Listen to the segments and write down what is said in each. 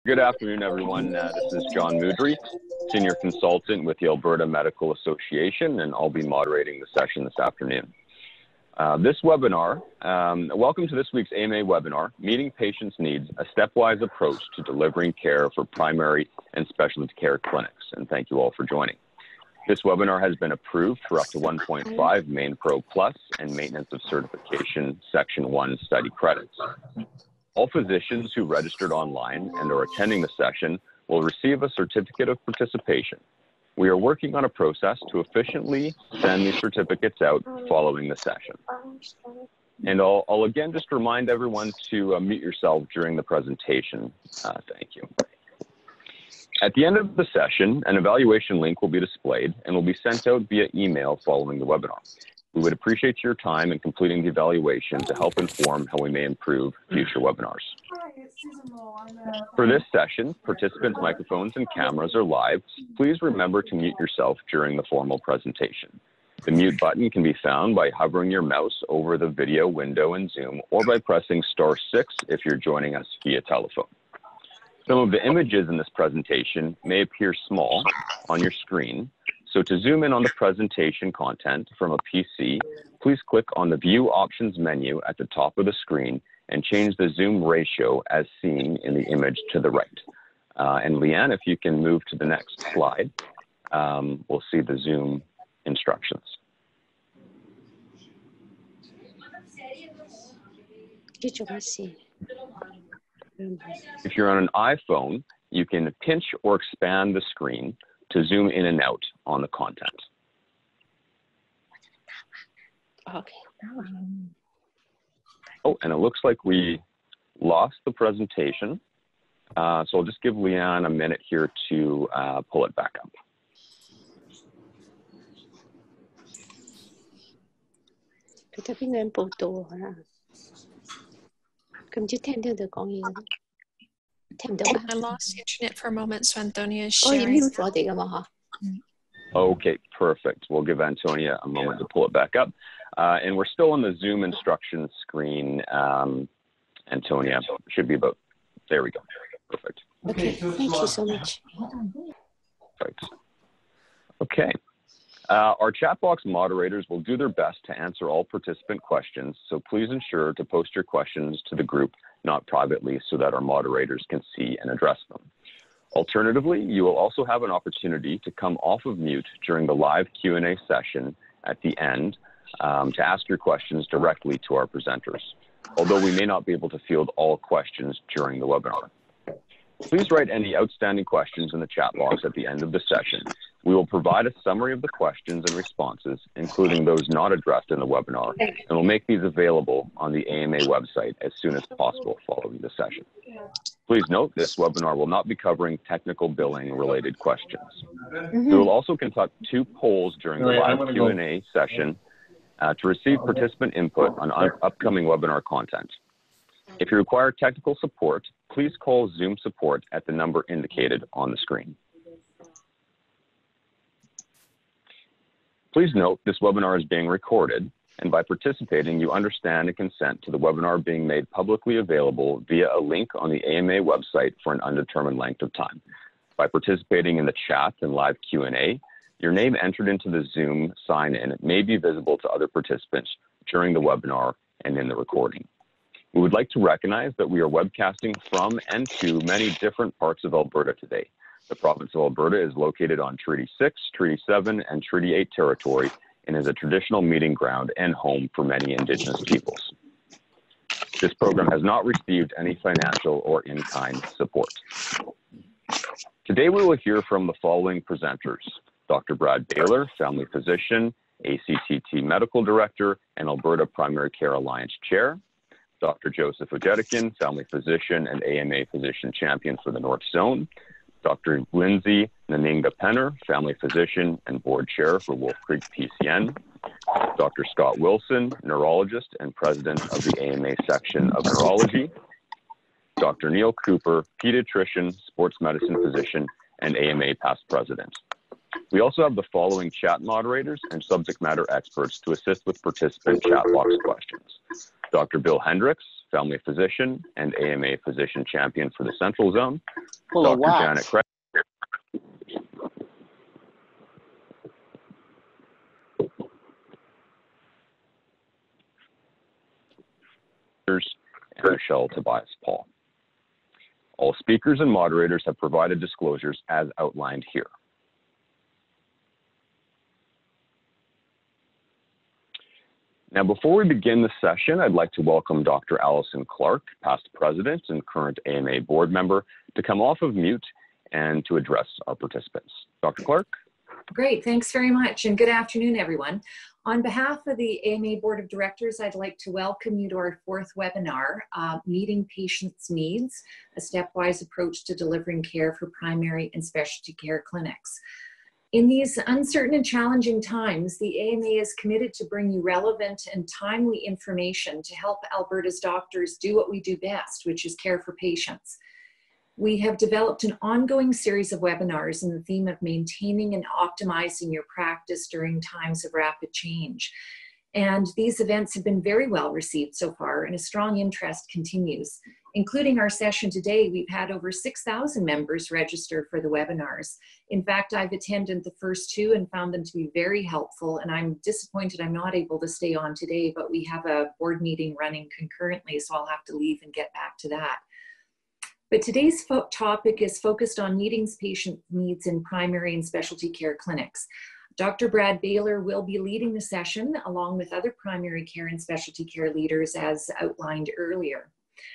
Good afternoon, everyone. This is John Moudry, Senior Consultant with the Alberta Medical Association, and I'll be moderating the session this afternoon. Welcome to this week's AMA webinar, Meeting Patients' Needs, a Stepwise Approach to Delivering Care for Primary and Specialty Care Clinics, and thank you all for joining. This webinar has been approved for up to 1.5 Main Pro Plus and Maintenance of Certification Section 1 study credits. All physicians who registered online and are attending the session will receive a certificate of participation. We are working on a process to efficiently send these certificates out following the session. And I'll again just remind everyone to mute yourself during the presentation. Thank you. At the end of the session, an evaluation link will be displayed and will be sent out via email following the webinar. We would appreciate your time in completing the evaluation to help inform how we may improve future webinars. For this session, participants' microphones and cameras are live. Please remember to mute yourself during the formal presentation. The mute button can be found by hovering your mouse over the video window in Zoom or by pressing *6 if you're joining us via telephone. Some of the images in this presentation may appear small on your screen. So to zoom in on the presentation content from a PC, please click on the View Options menu at the top of the screen and change the zoom ratio as seen in the image to the right. And Leanne, if you can move to the next slide, we'll see the zoom instructions. If you're on an iPhone, you can pinch or expand the screen to zoom in and out on the content. Okay. Oh, and it looks like we lost the presentation. So I'll just give Leanne a minute here to pull it back up. I lost the internet for a moment, so Antonia is sharing. Okay, perfect. We'll give Antonia a moment to pull it back up. And we're still on the Zoom instructions screen. Antonia, should be about, there we go. Perfect. Okay, thank you so much. Right. Okay. Our chat box moderators will do their best to answer all participant questions, so please ensure to post your questions to the group, not privately, so that our moderators can see and address them. Alternatively, you will also have an opportunity to come off of mute during the live Q&A session at the end to ask your questions directly to our presenters, although we may not be able to field all questions during the webinar. Please write any outstanding questions in the chat box at the end of the session. We will provide a summary of the questions and responses, including those not addressed in the webinar, and we'll make these available on the AMA website as soon as possible following the session. Please note, this webinar will not be covering technical billing-related questions. We will also conduct 2 polls during the live Q&A session to receive participant input on upcoming webinar content. If you require technical support, please call Zoom support at the number indicated on the screen. Please note this webinar is being recorded, and by participating, you understand and consent to the webinar being made publicly available via a link on the AMA website for an undetermined length of time. By participating in the chat and live Q&A, your name entered into the Zoom sign-in may be visible to other participants during the webinar and in the recording. We would like to recognize that we are webcasting from and to many different parts of Alberta today. The province of Alberta is located on Treaty 6, Treaty 7, and Treaty 8 territory and is a traditional meeting ground and home for many Indigenous peoples. This program has not received any financial or in-kind support. Today we will hear from the following presenters: Dr. Brad Baylor, family physician, ACTT medical director, and Alberta Primary Care Alliance chair; Dr. Joseph Ojedikin, family physician and AMA physician champion for the North Zone; Dr. Lindsay Naninga Penner, family physician and board chair for Wolf Creek PCN; Dr. Scott Wilson, neurologist and president of the AMA section of neurology; Dr. Neil Cooper, pediatrician, sports medicine physician, and AMA past president. We also have the following chat moderators and subject matter experts to assist with participant chat box questions: Dr. Bill Hendricks, family physician and AMA physician champion for the Central Zone; full of Dr. wax. Janet Craig. And Michelle Tobias Paul. All speakers and moderators have provided disclosures as outlined here. Now, before we begin the session, I'd like to welcome Dr. Allison Clark, past president and current AMA board member, to come off of mute and to address our participants. Dr. Clark? Great, thanks very much, and good afternoon, everyone. On behalf of the AMA Board of Directors, I'd like to welcome you to our fourth webinar, Meeting Patients' Needs, a Stepwise Approach to Delivering Care for Primary and Specialty Care Clinics. In these uncertain and challenging times, the AMA is committed to bring you relevant and timely information to help Alberta's doctors do what we do best, which is care for patients. We have developed an ongoing series of webinars in the theme of maintaining and optimizing your practice during times of rapid change. And these events have been very well received so far, and a strong interest continues. Including our session today, we've had over 6,000 members register for the webinars. In fact, I've attended the first two and found them to be very helpful, and I'm disappointed I'm not able to stay on today, but we have a board meeting running concurrently, so I'll have to leave and get back to that. But today's topic is focused on meeting patient needs in primary and specialty care clinics. Dr. Brad Baylor will be leading the session along with other primary care and specialty care leaders as outlined earlier.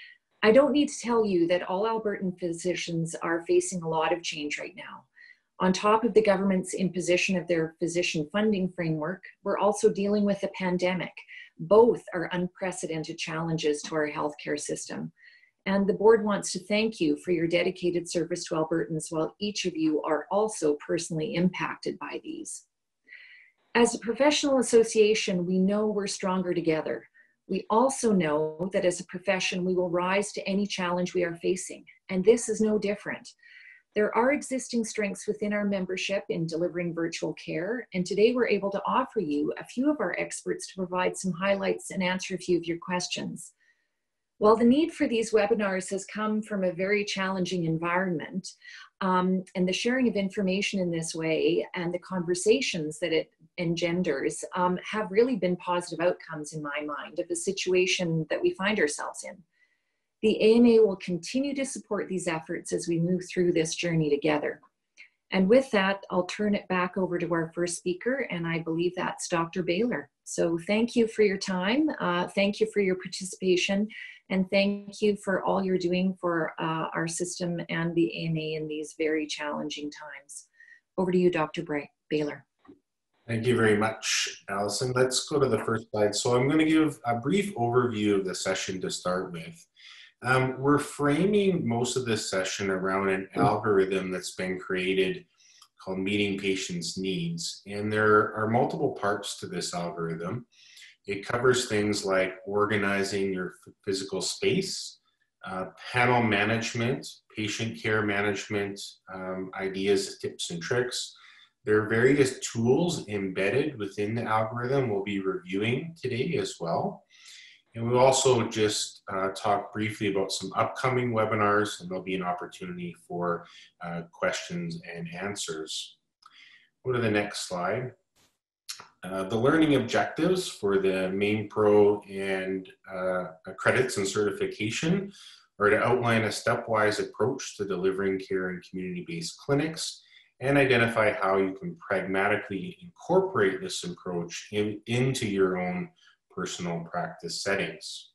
I don't need to tell you that all Albertan physicians are facing a lot of change right now. On top of the government's imposition of their physician funding framework, we're also dealing with a pandemic. Both are unprecedented challenges to our healthcare system. And the board wants to thank you for your dedicated service to Albertans, while each of you are also personally impacted by these. As a professional association, we know we're stronger together. We also know that as a profession, we will rise to any challenge we are facing, and this is no different. There are existing strengths within our membership in delivering virtual care, and today we're able to offer you a few of our experts to provide some highlights and answer a few of your questions. While the need for these webinars has come from a very challenging environment, and the sharing of information in this way and the conversations that it engenders have really been positive outcomes in my mind of the situation that we find ourselves in. The AMA will continue to support these efforts as we move through this journey together. And with that, I'll turn it back over to our first speaker, and I believe that's Dr. Baylor. So thank you for your time, thank you for your participation, and thank you for all you're doing for our system and the AMA in these very challenging times. Over to you, Dr. Baylor. Thank you very much, Allison. Let's go to the first slide. So I'm going to give a brief overview of the session to start with. We're framing most of this session around an algorithm that's been created called Meeting Patients' Needs. And there are multiple parts to this algorithm. It covers things like organizing your physical space, panel management, patient care management, ideas, tips, and tricks. There are various tools embedded within the algorithm we'll be reviewing today as well. And we'll also just talk briefly about some upcoming webinars, and there'll be an opportunity for questions and answers. Go to the next slide. The learning objectives for the main pro and credits and certification are to outline a stepwise approach to delivering care in community-based clinics and identify how you can pragmatically incorporate this approach into your own personal practice settings.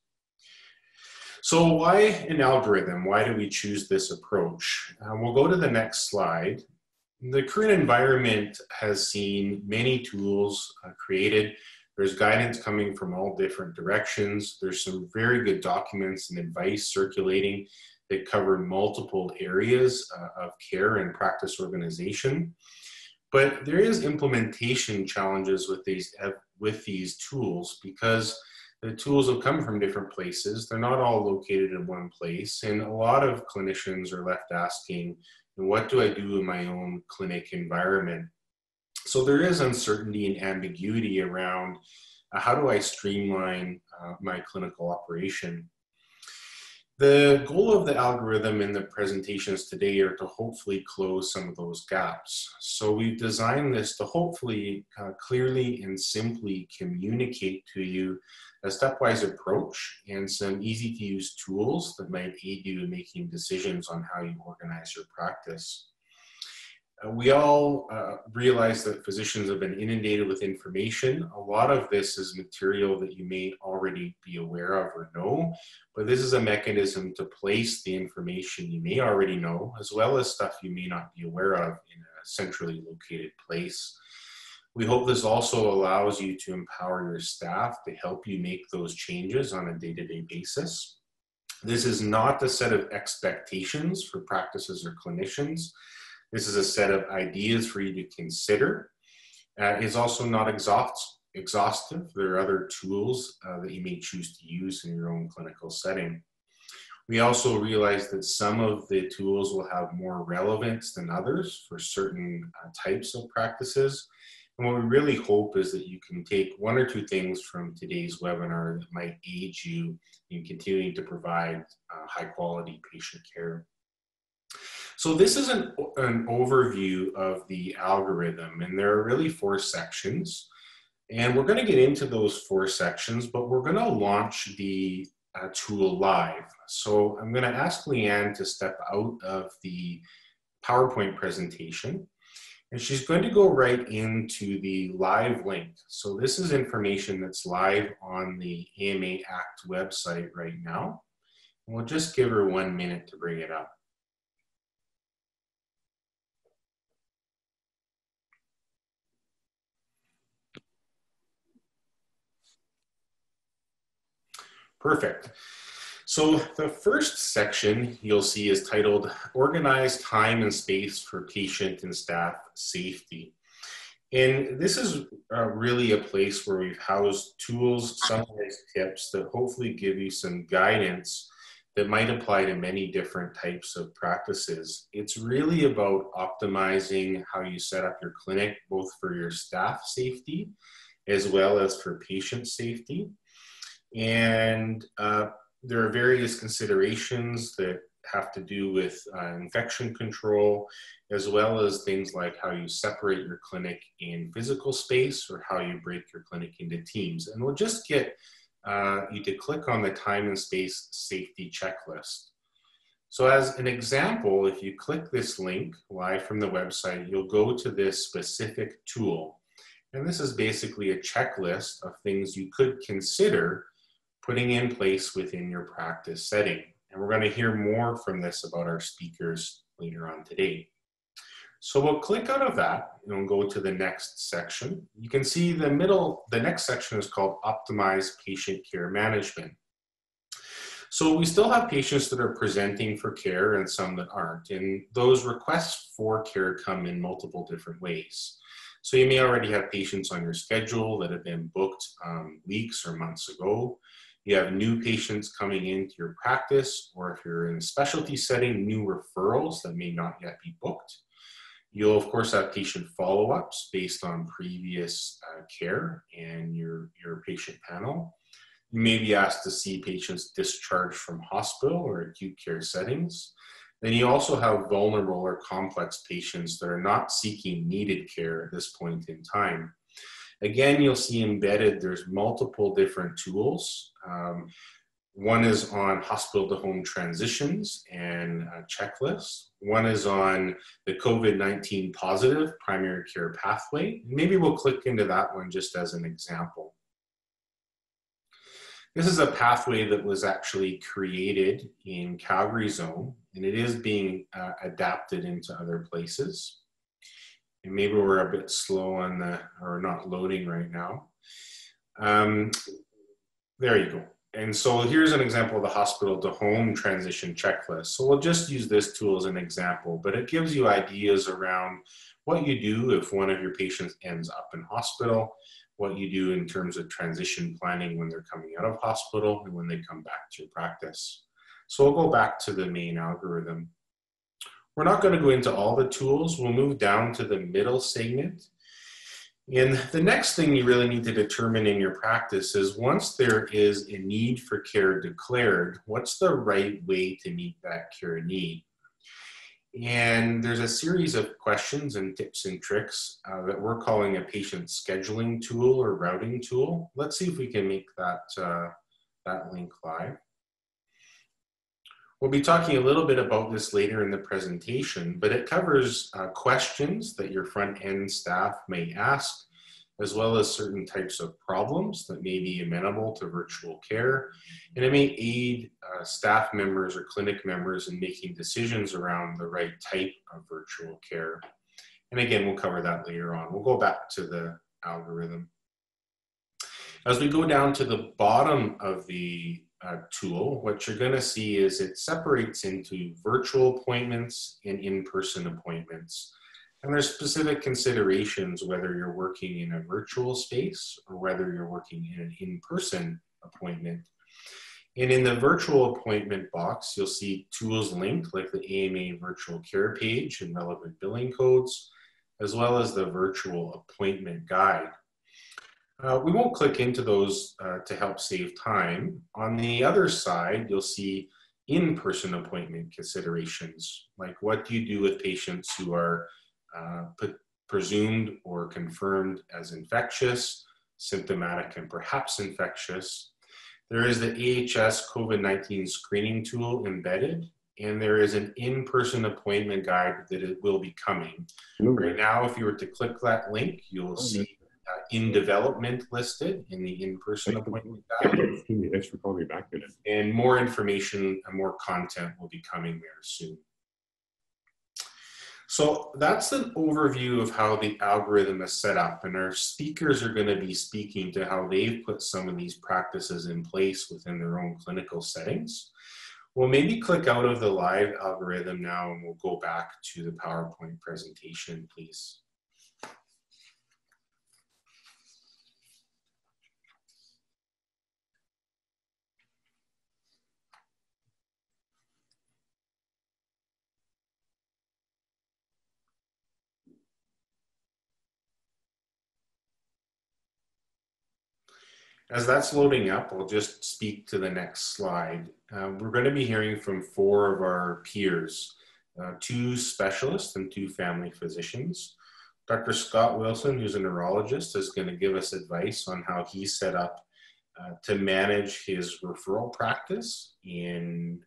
So why an algorithm? Why do we choose this approach? We'll go to the next slide. The current environment has seen many tools created. There's guidance coming from all different directions. There's some very good documents and advice circulating that cover multiple areas of care and practice organization. But there is implementation challenges with these tools because the tools have come from different places. They're not all located in one place. And a lot of clinicians are left asking, what do I do in my own clinic environment? So there is uncertainty and ambiguity around how do I streamline my clinical operation. The goal of the algorithm in the presentations today are to hopefully close some of those gaps. So we've designed this to hopefully clearly and simply communicate to you a stepwise approach and some easy to use tools that might aid you in making decisions on how you organize your practice. We all realize that physicians have been inundated with information. A lot of this is material that you may already be aware of or know, but this is a mechanism to place the information you may already know, as well as stuff you may not be aware of in a centrally located place. We hope this also allows you to empower your staff to help you make those changes on a day-to-day basis. This is not a set of expectations for practices or clinicians. This is a set of ideas for you to consider. It's also not exhaustive. There are other tools that you may choose to use in your own clinical setting. We also realize that some of the tools will have more relevance than others for certain types of practices. And what we really hope is that you can take one or two things from today's webinar that might aid you in continuing to provide high quality patient care. So this is an overview of the algorithm, and there are really 4 sections. And we're going to get into those 4 sections, but we're going to launch the tool live. So I'm going to ask Leanne to step out of the PowerPoint presentation, and she's going to go right into the live link. So this is information that's live on the AMA Act website right now. And we'll just give her 1 minute to bring it up. Perfect. So the first section you'll see is titled Organize Time and Space for Patient and Staff Safety. And this is really a place where we've housed tools, summarized tips that hopefully give you some guidance that might apply to many different types of practices. It's really about optimizing how you set up your clinic, both for your staff safety as well as for patient safety. And there are various considerations that have to do with infection control, as well as things like how you separate your clinic in physical space or how you break your clinic into teams. And we'll just get you to click on the time and space safety checklist. So as an example, if you click this link live from the website, you'll go to this specific tool. And this is basically a checklist of things you could consider putting in place within your practice setting. And we're going to hear more from this about our speakers later on today. So we'll click out of that and we'll go to the next section. You can see the next section is called Optimize Patient Care Management. So we still have patients that are presenting for care and some that aren't. And those requests for care come in multiple different ways. So you may already have patients on your schedule that have been booked weeks or months ago. You have new patients coming into your practice, or if you're in a specialty setting, new referrals that may not yet be booked. You'll of course have patient follow-ups based on previous care and your patient panel. You may be asked to see patients discharged from hospital or acute care settings. Then you also have vulnerable or complex patients that are not seeking needed care at this point in time. Again, you'll see embedded, there's multiple different tools. One is on hospital to home transitions and checklists. One is on the COVID-19 positive primary care pathway. Maybe we'll click into that one just as an example. This is a pathway that was actually created in Calgary zone, and it is being adapted into other places. And maybe we're a bit slow on or not loading right now. There you go. And so here's an example of the hospital to home transition checklist. So we'll just use this tool as an example, but it gives you ideas around what you do if one of your patients ends up in hospital, what you do in terms of transition planning when they're coming out of hospital and when they come back to your practice. So we'll go back to the main algorithm. We're not going to go into all the tools. We'll move down to the middle segment. And the next thing you really need to determine in your practice is once there is a need for care declared, what's the right way to meet that care need? And there's a series of questions and tips and tricks that we're calling a patient scheduling tool or routing tool. Let's see if we can make that link live. We'll be talking a little bit about this later in the presentation, but it covers questions that your front end staff may ask, as well as certain types of problems that may be amenable to virtual care. And it may aid staff members or clinic members in making decisions around the right type of virtual care. And again, we'll cover that later on. We'll go back to the algorithm. As we go down to the bottom of the tool, what you're going to see is it separates into virtual appointments and in-person appointments. And there's specific considerations whether you're working in a virtual space or whether you're working in an in-person appointment. And in the virtual appointment box, you'll see tools linked like the AMA virtual care page and relevant billing codes, as well as the virtual appointment guide. We won't click into those to help save time. On the other side, you'll see in-person appointment considerations, like what do you do with patients who are presumed or confirmed as infectious, symptomatic, and perhaps infectious. There is the AHS COVID-19 screening tool embedded, and there is an in-person appointment guide that it will be coming. Right now, if you were to click that link, you'll see in development listed in the in-person appointment guide. Thanks for calling me back today. And more information and more content will be coming there soon. So that's an overview of how the algorithm is set up, and our speakers are going to be speaking to how they've put some of these practices in place within their own clinical settings. We'll maybe click out of the live algorithm now and we'll go back to the PowerPoint presentation, please. As that's loading up, I'll just speak to the next slide. We're going to be hearing from 4 of our peers, 2 specialists and 2 family physicians. Dr. Scott Wilson, who's a neurologist, is going to give us advice on how he set up to manage his referral practice in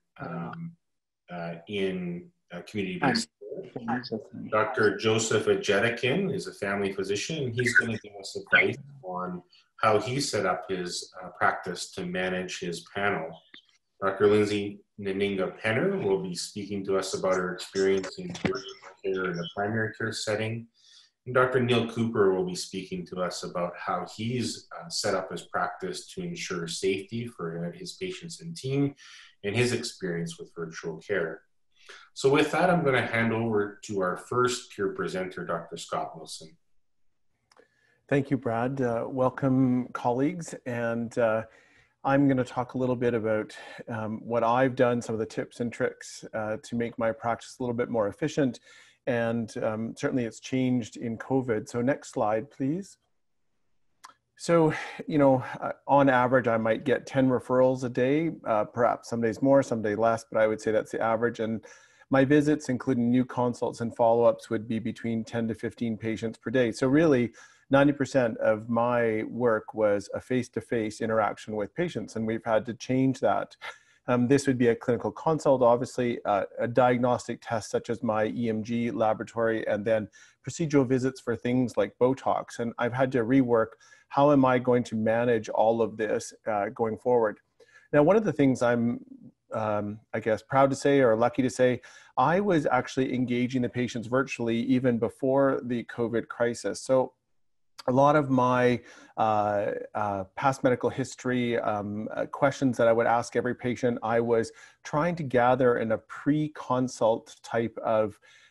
community-based care. Dr. Joseph Ajetikin is a family physician, and he's going to give us advice on how he set up his practice to manage his panel. Dr. Lindsay Naninga-Penner will be speaking to us about her experience in care in a primary care setting. And Dr. Neil Cooper will be speaking to us about how he's set up his practice to ensure safety for his patients and team and his experience with virtual care. So with that, I'm going to hand over to our first peer presenter, Dr. Scott Wilson. Thank you, Brad. Welcome, colleagues. And I'm going to talk a little bit about what I've done, some of the tips and tricks to make my practice a little bit more efficient. And certainly it's changed in COVID. So next slide, please. So, you know, on average, I might get 10 referrals a day, perhaps some days more, some days less, but I would say that's the average. And my visits, including new consults and follow-ups, would be between 10 to 15 patients per day. So really, 90% of my work was a face-to-face interaction with patients, and we've had to change that. This would be a clinical consult, obviously, a diagnostic test such as my EMG laboratory, and then procedural visits for things like Botox. And I've had to rework, how am I going to manage all of this going forward? Now, one of the things I'm, I guess, proud to say or lucky to say, I was actually engaging the patients virtually even before the COVID crisis. So a lot of my past medical history, questions that I would ask every patient, I was trying to gather in a pre-consult type of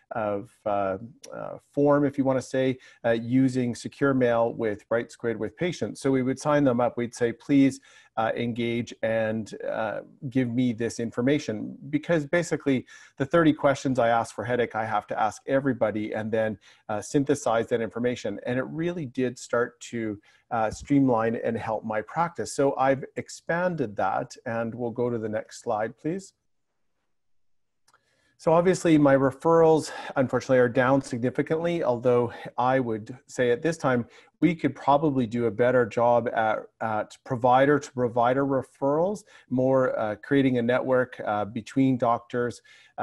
form, if you want to say, using secure mail with Right Squared with patients. So we would sign them up. We'd say, please engage and give me this information, because basically the 30 questions I ask for headache, I have to ask everybody and then synthesize that information. And it really did start to streamline and help my practice. So I've expanded that, and we'll go to the next slide, please. So obviously my referrals, unfortunately, are down significantly, although I would say at this time, we could probably do a better job at provider to provider referrals, more creating a network between doctors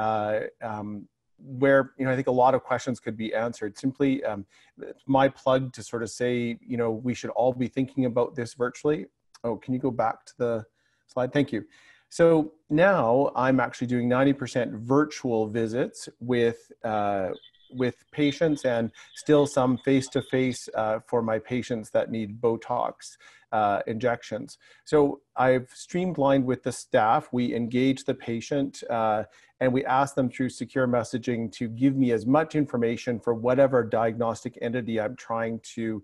where, I think a lot of questions could be answered. Simply my plug to sort of say, we should all be thinking about this virtually. Oh, can you go back to the slide? Thank you. So now I'm actually doing 90% virtual visits with patients, and still some face-to-face for my patients that need Botox injections. So I've streamlined with the staff. We engage the patient and we ask them through secure messaging to give me as much information for whatever diagnostic entity I'm trying to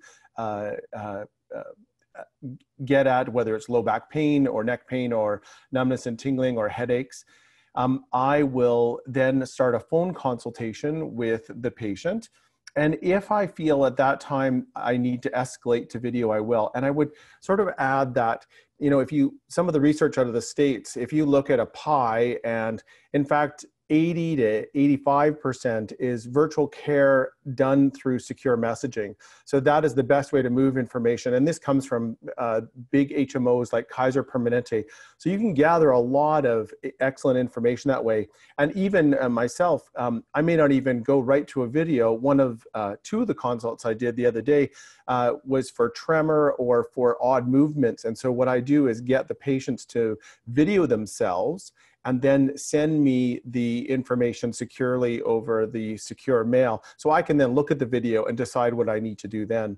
get at, whether it's low back pain or neck pain or numbness and tingling or headaches. I will then start a phone consultation with the patient. And if I feel at that time I need to escalate to video, I will. And I would sort of add that, some of the research out of the States, if you look at a pie, and in fact, 80 to 85% is virtual care done through secure messaging. So that is the best way to move information. And this comes from big HMOs like Kaiser Permanente. So you can gather a lot of excellent information that way. And even myself, I may not even go right to a video. One of two of the consults I did the other day was for tremor or for odd movements. And so what I do is get the patients to video themselves and then send me the information securely over the secure mail. So I can then look at the video and decide what I need to do then.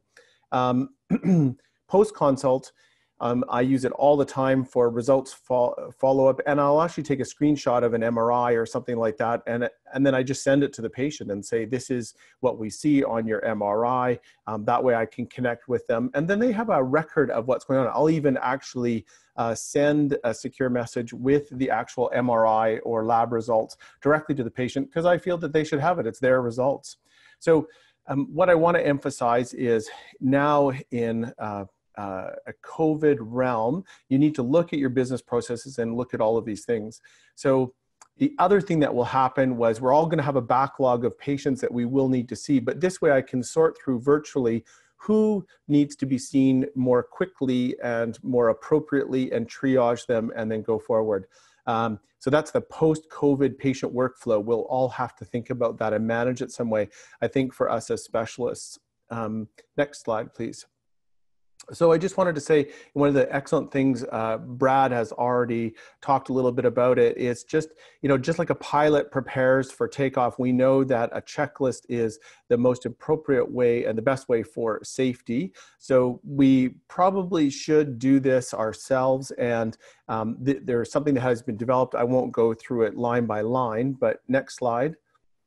Post-consult, I use it all the time for results follow-up, and I'll actually take a screenshot of an MRI or something like that, and then I just send it to the patient and say, this is what we see on your MRI. That way I can connect with them, and then they have a record of what's going on. I'll even actually send a secure message with the actual MRI or lab results directly to the patient, because I feel that they should have it. It's their results. So what I want to emphasize is, now in a COVID realm, you need to look at your business processes and look at all of these things. So the other thing that will happen was, we're all going to have a backlog of patients that we will need to see, but this way I can sort through virtually who needs to be seen more quickly and more appropriately and triage them and then go forward. So that's the post-COVID patient workflow. We'll all have to think about that and manage it some way, I think, for us as specialists. Next slide, please. So I just wanted to say, one of the excellent things, Brad has already talked a little bit about it, is just, just like a pilot prepares for takeoff, we know that a checklist is the most appropriate way and the best way for safety. So we probably should do this ourselves, and there's something that has been developed. I won't go through it line by line, but next slide.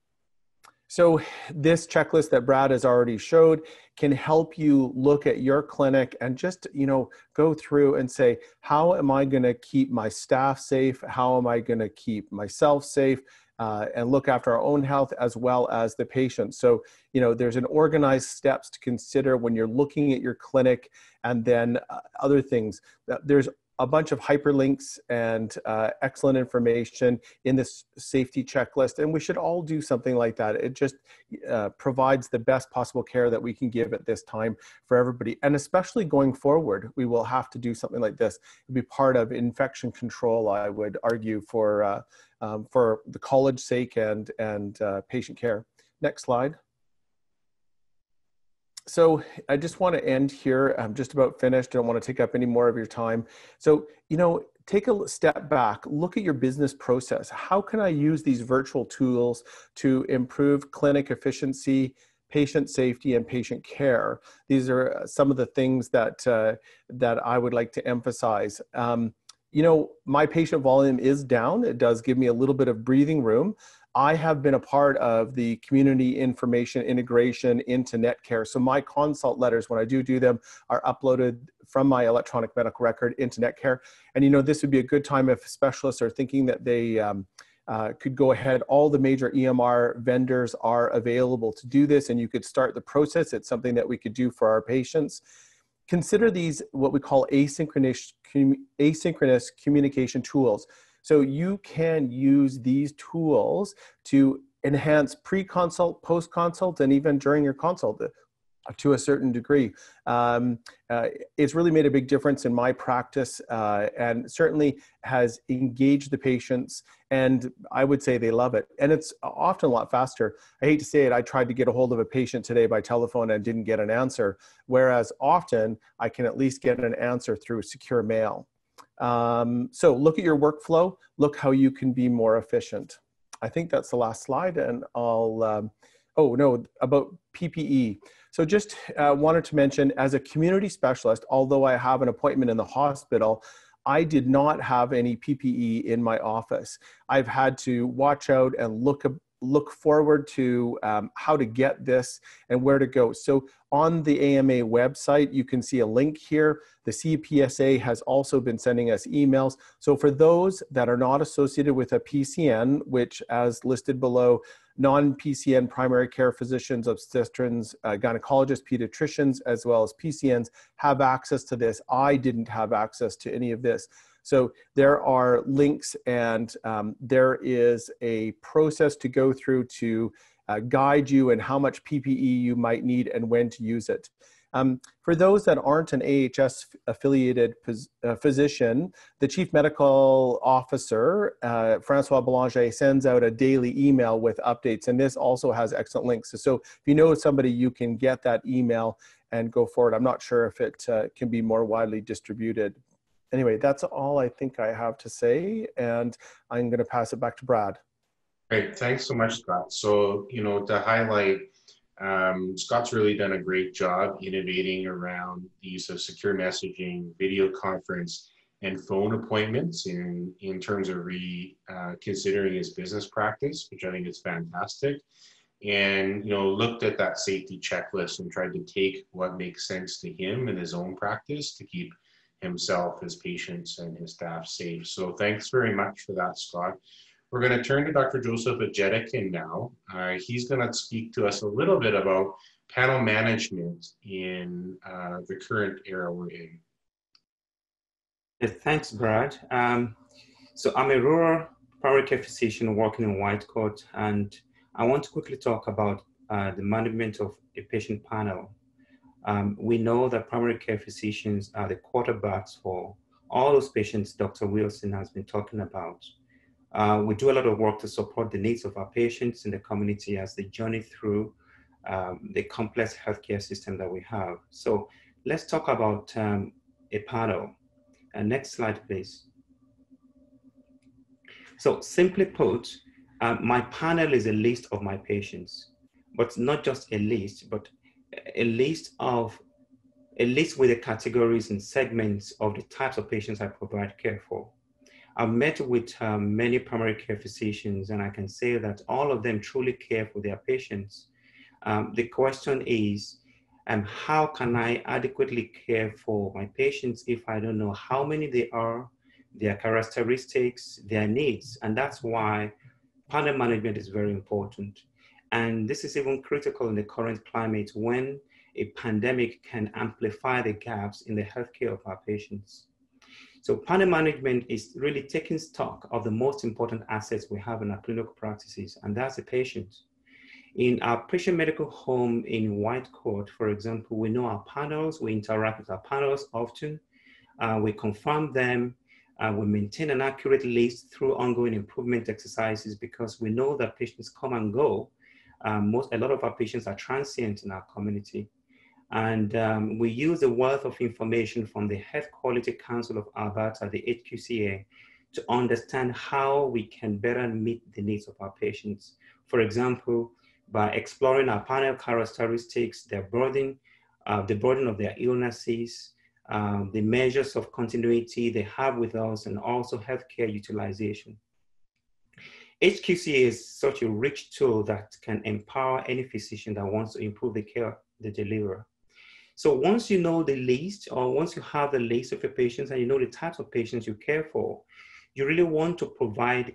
So this checklist that Brad has already showed can help you look at your clinic and just, go through and say, how am I going to keep my staff safe? How am I going to keep myself safe? And look after our own health as well as the patient. So, there's an organized steps to consider when you're looking at your clinic, and then other things. There's a bunch of hyperlinks and excellent information in this safety checklist, and we should all do something like that. It just provides the best possible care that we can give at this time for everybody, and especially going forward, we will have to do something like this. It'll be part of infection control, I would argue, for the college sake and patient care. Next slide. So I just want to end here. I'm just about finished. I don't want to take up any more of your time. So, take a step back, look at your business process. How can I use these virtual tools to improve clinic efficiency, patient safety, and patient care? These are some of the things that I would like to emphasize. My patient volume is down. It does give me a little bit of breathing room. I have been a part of the community information integration into Netcare. So my consult letters, when I do them, are uploaded from my electronic medical record into Netcare. And you know, this would be a good time if specialists are thinking that they could go ahead. All the major EMR vendors are available to do this, and you could start the process. It's something that we could do for our patients. Consider these what we call asynchronous communication tools. So you can use these tools to enhance pre-consult, post-consult, and even during your consult to a certain degree. It's really made a big difference in my practice and certainly has engaged the patients, and I would say they love it. And it's often a lot faster. I hate to say it, I tried to get a hold of a patient today by telephone and didn't get an answer, whereas often I can at least get an answer through secure mail. So look at your workflow, look how you can be more efficient. I think that's the last slide, and I'll, oh no, about PPE. So just wanted to mention, as a community specialist, although I have an appointment in the hospital, I did not have any PPE in my office. I've had to watch out and look forward to how to get this and where to go. So on the AMA website, you can see a link here. The CPSA has also been sending us emails. So for those that are not associated with a PCN, which as listed below, non-PCN primary care physicians, obstetricians, gynecologists, pediatricians, as well as PCNs have access to this. I didn't have access to any of this. So there are links, and there is a process to go through to guide you in how much PPE you might need and when to use it. For those that aren't an AHS affiliated physician, the Chief Medical Officer, Francois Belanger, sends out a daily email with updates, and this also has excellent links. So if you know somebody, you can get that email and go forward. I'm not sure if it can be more widely distributed. Anyway, that's all I think I have to say, and I'm going to pass it back to Brad. Great, thanks so much, Scott. So, you know, to highlight, Scott's really done a great job innovating around the use of secure messaging, video conference, and phone appointments in terms of considering his business practice, which I think is fantastic. And, you know, looked at that safety checklist and tried to take what makes sense to him in his own practice to keep himself, his patients, and his staff safe. So thanks very much for that, Scott. We're going to turn to Dr. Joseph Ajetikin now. He's going to speak to us a little bit about panel management in the current era we're in. Thanks, Brad. So I'm a rural primary care physician working in Whitecourt, and I want to quickly talk about the management of a patient panel. We know that primary care physicians are the quarterbacks for all those patients Dr. Wilson has been talking about. We do a lot of work to support the needs of our patients in the community as they journey through the complex healthcare system that we have. So let's talk about a panel. Next slide, please. So simply put, my panel is a list of my patients, but not just a list, but a list with the categories and segments of the types of patients I provide care for. I've met with many primary care physicians, and I can say that all of them truly care for their patients. The question is, how can I adequately care for my patients if I don't know how many they are, their characteristics, their needs? And that's why panel management is very important. And this is even critical in the current climate when a pandemic can amplify the gaps in the healthcare of our patients. So panel management is really taking stock of the most important assets we have in our clinical practices, and that's the patient. In our patient medical home in Whitecourt, for example, we know our panels, we interact with our panels often, we confirm them, we maintain an accurate list through ongoing improvement exercises because we know that patients come and go. A lot of our patients are transient in our community. And we use the wealth of information from the Health Quality Council of Alberta, the HQCA, to understand how we can better meet the needs of our patients. For example, by exploring our panel characteristics, their burden, the burden of their illnesses, the measures of continuity they have with us, and also healthcare utilization. HQCA is such a rich tool that can empower any physician that wants to improve the care they deliver. So once you know the list, or once you have the list of your patients and you know the types of patients you care for, you really want to provide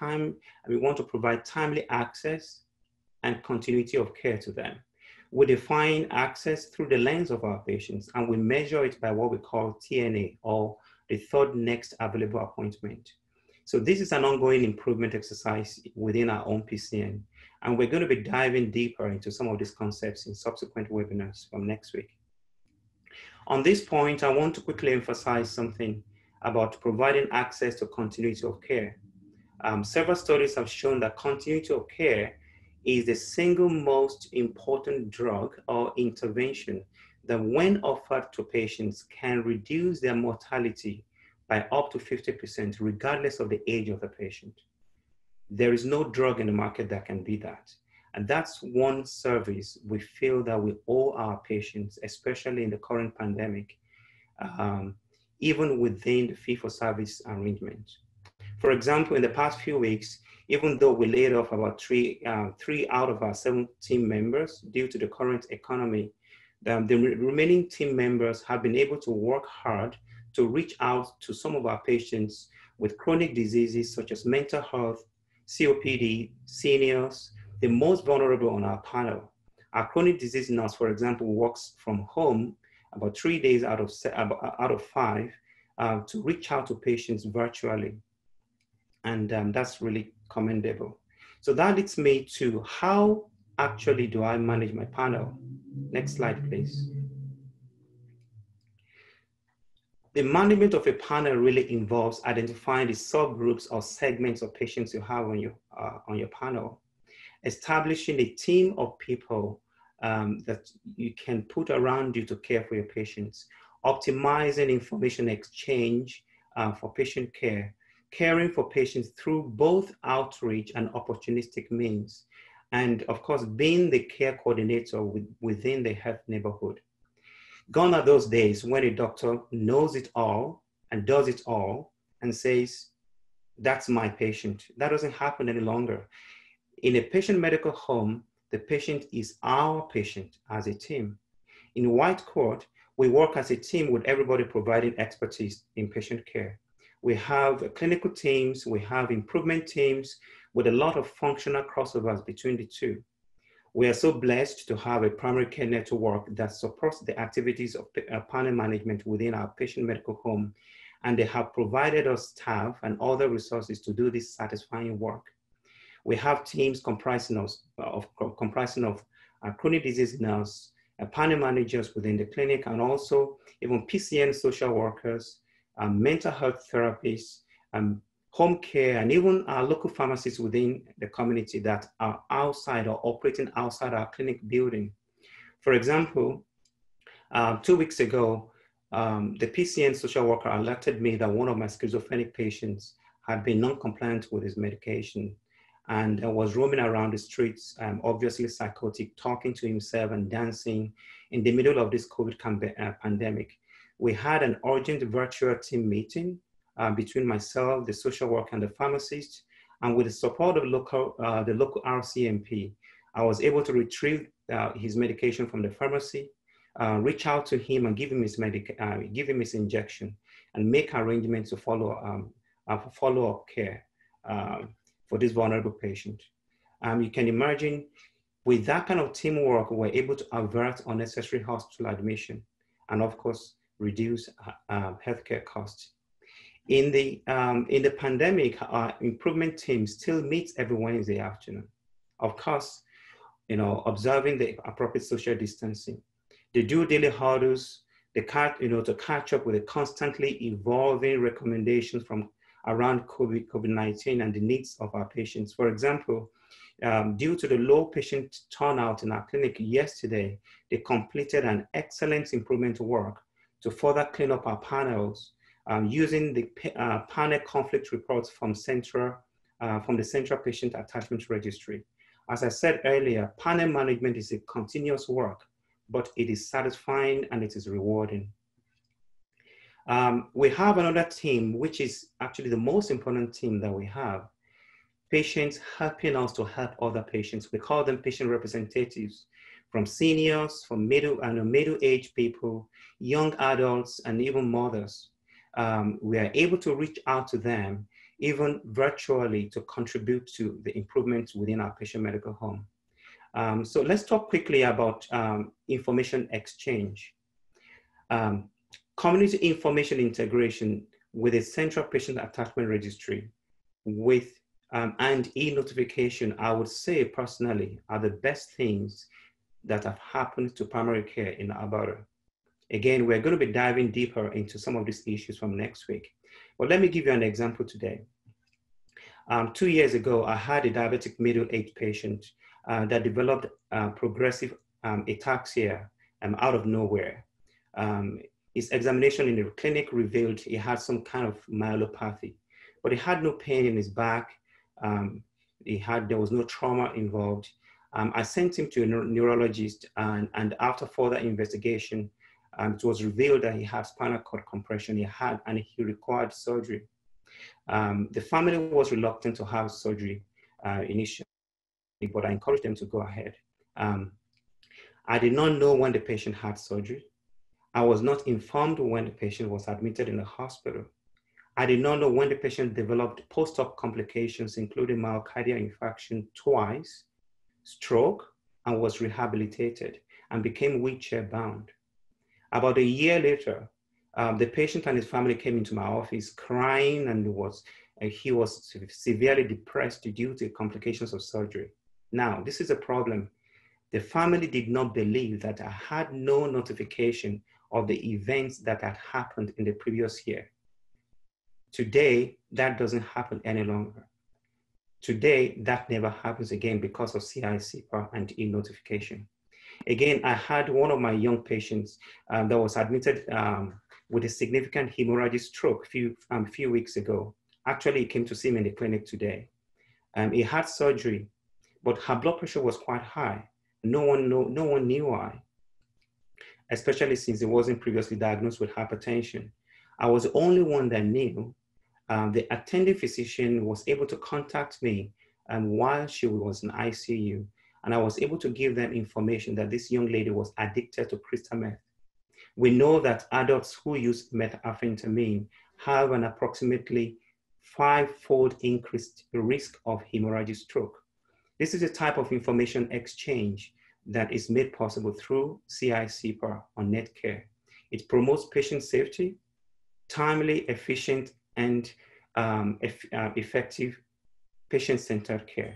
timely access and continuity of care to them. We define access through the lens of our patients, and we measure it by what we call TNA, or the third next available appointment. So this is an ongoing improvement exercise within our own PCN, and we're going to be diving deeper into some of these concepts in subsequent webinars from next week. On this point, I want to quickly emphasize something about providing access to continuity of care. Several studies have shown that continuity of care is the single most important drug or intervention that, when offered to patients, can reduce their mortality by up to 50%, regardless of the age of the patient. There is no drug in the market that can beat that. And that's one service we feel that we owe our patients, especially in the current pandemic, even within the fee-for-service arrangement. For example, in the past few weeks, even though we laid off about three out of our 7 team members due to the current economy, the remaining team members have been able to work hard to reach out to some of our patients with chronic diseases such as mental health, COPD, seniors, the most vulnerable on our panel. Our chronic disease nurse, for example, works from home about 3 days out of 5 to reach out to patients virtually. And that's really commendable. So that leads me to how actually do I manage my panel? Next slide, please. The management of a panel really involves identifying the subgroups or segments of patients you have on your panel, establishing a team of people that you can put around you to care for your patients, optimizing information exchange for patient care, caring for patients through both outreach and opportunistic means, and of course, being the care coordinator within the health neighborhood. Gone are those days when a doctor knows it all and does it all and says, that's my patient. That doesn't happen any longer. In a patient medical home, the patient is our patient as a team. In White Court, we work as a team with everybody providing expertise in patient care. We have clinical teams, we have improvement teams with a lot of functional crossovers between the two. We are so blessed to have a primary care network that supports the activities of panel management within our patient medical home, and they have provided us staff and other resources to do this satisfying work. We have teams comprising of chronic disease nurse, panel managers within the clinic, and also even PCN social workers, mental health therapists, home care, and even our local pharmacists within the community that are outside or operating outside our clinic building. For example, 2 weeks ago, the PCN social worker alerted me that one of my schizophrenic patients had been non-compliant with his medication and was roaming around the streets, obviously psychotic, talking to himself and dancing in the middle of this COVID pandemic. We had an urgent virtual team meeting between myself, the social worker, and the pharmacist, and with the support of the local RCMP, I was able to retrieve his medication from the pharmacy, reach out to him and give him his injection, and make arrangements to follow-up care for this vulnerable patient. You can imagine, with that kind of teamwork, we're able to avert unnecessary hospital admission, and of course, reduce healthcare costs. In the pandemic, our improvement team still meets every Wednesday afternoon. Of course, observing the appropriate social distancing. They do daily huddles, to catch up with the constantly evolving recommendations from around COVID-19 and the needs of our patients. For example, due to the low patient turnout in our clinic yesterday, they completed an excellent improvement work to further clean up our panels using the panel conflict reports from the Central Patient Attachment Registry. As I said earlier, panel management is a continuous work, but it is satisfying and it is rewarding. We have another team, which is actually the most important team that we have. patients helping us to help other patients. We call them patient representatives, from seniors, from middle-aged people, young adults, and even mothers. We are able to reach out to them, even virtually, to contribute to the improvements within our patient medical home. So let's talk quickly about information exchange. Community information integration with a central patient attachment registry with and e-notification, I would say personally, are the best things that have happened to primary care in Alberta. Again, we're going to be diving deeper into some of these issues from next week. But let me give you an example today. 2 years ago, I had a diabetic middle-aged patient that developed progressive ataxia out of nowhere. His examination in the clinic revealed he had some kind of myelopathy, but he had no pain in his back. There was no trauma involved. I sent him to a neurologist, and after further investigation, it was revealed that he had spinal cord compression. And he required surgery. The family was reluctant to have surgery initially, but I encouraged them to go ahead. I did not know when the patient had surgery. I was not informed when the patient was admitted in the hospital. I did not know when the patient developed post-op complications, including myocardial infarction twice, stroke, and was rehabilitated and became wheelchair bound. About a year later, the patient and his family came into my office crying, and he was severely depressed due to complications of surgery. Now, this is a problem. The family did not believe that I had no notification of the events that had happened in the previous year. Today, that doesn't happen any longer. Today, that never happens again because of CI/CPAR and e-notification. Again, I had one of my young patients that was admitted with a significant hemorrhagic stroke a few weeks ago. Actually, he came to see me in the clinic today. He had surgery, but her blood pressure was quite high. No one knew why, especially since he wasn't previously diagnosed with hypertension. I was the only one that knew. The attending physician was able to contact me while she was in ICU, and I was able to give them information that this young lady was addicted to crystal meth. We know that adults who use methamphetamine have an approximately 5-fold increased risk of hemorrhagic stroke. This is a type of information exchange that is made possible through CI/CPAR or NetCare. It promotes patient safety, timely, efficient, and effective patient-centered care.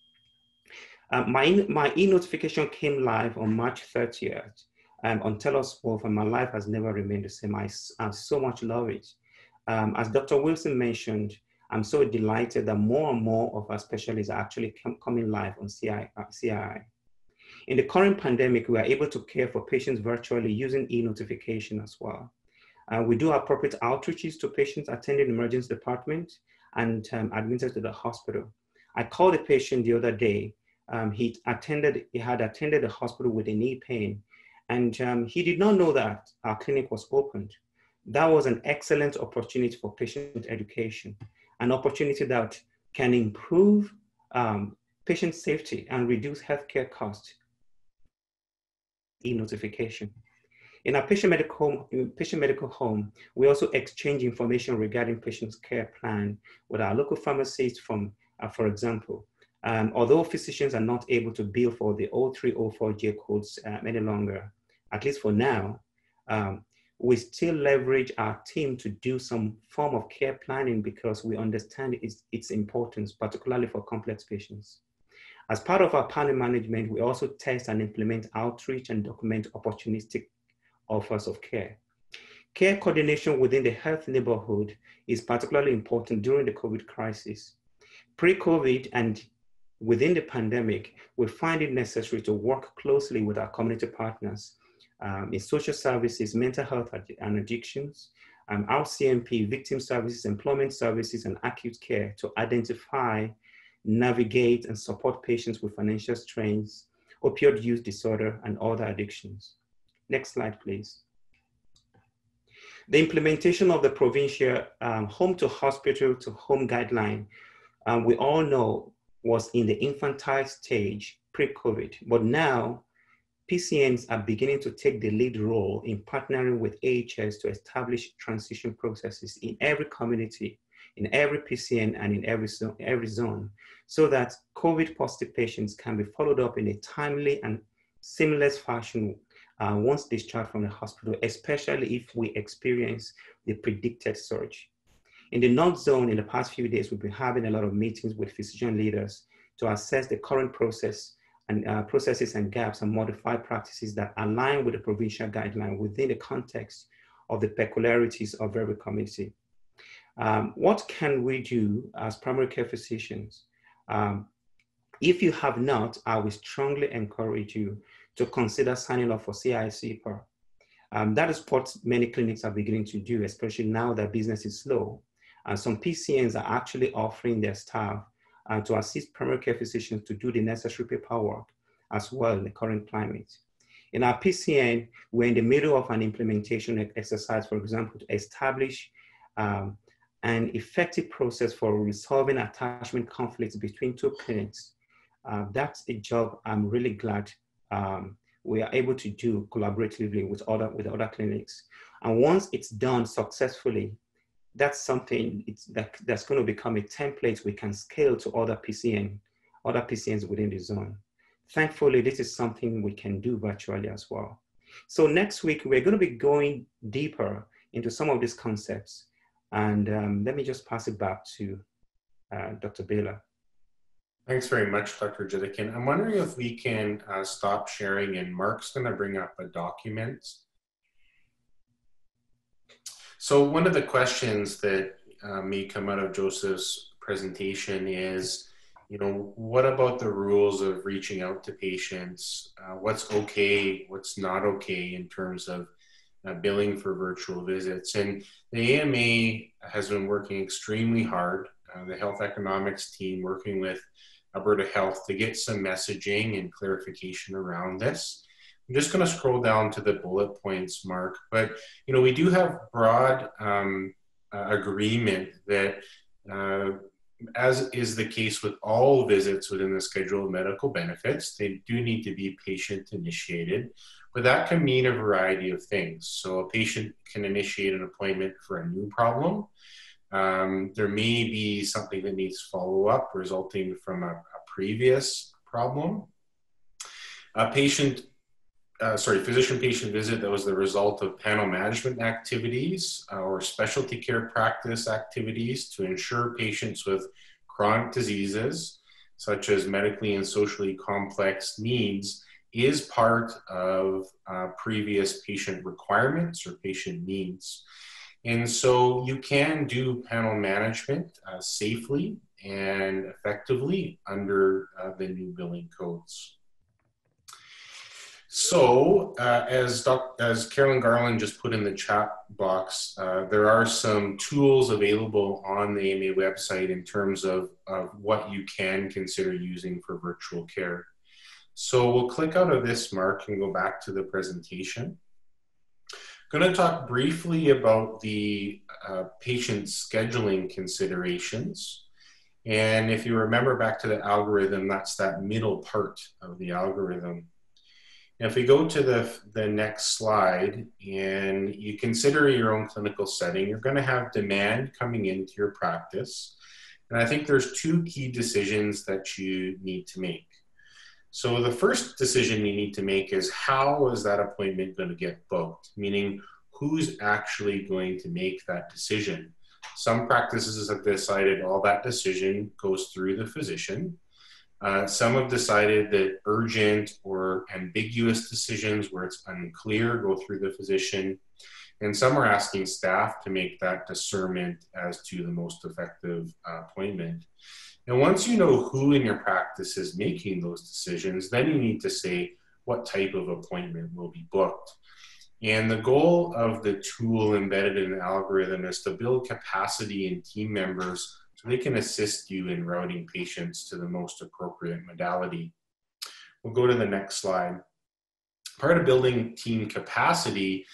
My e-notification came live on March 30th on TELUS Wolf, and my life has never remained the same. I so much love it. As Dr. Wilson mentioned, I'm so delighted that more and more of our specialists are actually coming live on CII. In the current pandemic, we are able to care for patients virtually using e-notification as well. We do appropriate outreaches to patients attending emergency department and admitted to the hospital. I called a patient the other day. He had attended the hospital with a knee pain, and he did not know that our clinic was opened. That was an excellent opportunity for patient education, an opportunity that can improve patient safety and reduce healthcare costs. E-notification. In our patient medical home, we also exchange information regarding patient's care plan with our local pharmacists for example. Although physicians are not able to bill for the 0304J codes any longer, at least for now, we still leverage our team to do some form of care planning because we understand its importance, particularly for complex patients. As part of our panel management, we also test and implement outreach and document opportunistic offers of care. Care coordination within the health neighborhood is particularly important during the COVID crisis. Pre-COVID and within the pandemic, we find it necessary to work closely with our community partners in social services, mental health and addictions, RCMP, victim services, employment services, and acute care to identify, navigate, and support patients with financial strains, opioid use disorder, and other addictions. Next slide, please. The implementation of the provincial home to hospital to home guideline we all know was in the infantile stage pre-COVID, but now PCNs are beginning to take the lead role in partnering with AHS to establish transition processes in every community, in every PCN, and in every zone, so that COVID positive patients can be followed up in a timely and seamless fashion once discharged from the hospital, especially if we experience the predicted surge. In the North Zone, in the past few days, we've been having a lot of meetings with physician leaders to assess the current process and processes and gaps and modify practices that align with the provincial guideline within the context of the peculiarities of every community. What can we do as primary care physicians? If you have not, I will strongly encourage you to consider signing up for CICPR. That is what many clinics are beginning to do, especially now that business is slow. Some PCNs are actually offering their staff to assist primary care physicians to do the necessary paperwork as well in the current climate. In our PCN, we're in the middle of an implementation exercise, for example, to establish an effective process for resolving attachment conflicts between two clinics. That's a job I'm really glad we are able to do collaboratively with other clinics. And once it's done successfully, that's something that's going to become a template we can scale to other PCNs within the zone. Thankfully, this is something we can do virtually as well. So next week, we're going to be going deeper into some of these concepts. And let me just pass it back to Dr. Baylor. Thanks very much, Dr. Jidikin. I'm wondering if we can stop sharing, and Mark's going to bring up a document. So one of the questions that may come out of Joseph's presentation is, what about the rules of reaching out to patients? What's okay, what's not okay in terms of billing for virtual visits? And the AMA has been working extremely hard, the health economics team working with Alberta Health to get some messaging and clarification around this. I'm just going to scroll down to the bullet points, Mark, but we do have broad agreement that as is the case with all visits within the schedule of medical benefits, they do need to be patient initiated, but that can mean a variety of things. So a patient can initiate an appointment for a new problem. There may be something that needs follow-up resulting from a previous problem. A physician-patient visit that was the result of panel management activities or specialty care practice activities to ensure patients with chronic diseases, such as medically and socially complex needs, is part of previous patient requirements or patient needs. And so you can do panel management safely and effectively under the new billing codes. So as Carolyn Garland just put in the chat box, there are some tools available on the AMA website in terms of what you can consider using for virtual care. So we'll click out of this, Mark, and go back to the presentation. I'm going to talk briefly about the patient scheduling considerations. And if you remember back to the algorithm, that's that middle part of the algorithm. Now, if we go to the next slide and you consider your own clinical setting, you're going to have demand coming into your practice. And I think there's two key decisions that you need to make. So the first decision you need to make is, how is that appointment going to get booked? Meaning, who's actually going to make that decision? Some practices have decided all that decision goes through the physician. Some have decided that urgent or ambiguous decisions where it's unclear go through the physician. And some are asking staff to make that discernment as to the most effective appointment. And once you know who in your practice is making those decisions, then you need to say what type of appointment will be booked. And the goal of the tool embedded in the algorithm is to build capacity in team members so they can assist you in routing patients to the most appropriate modality. We'll go to the next slide. Part of building team capacity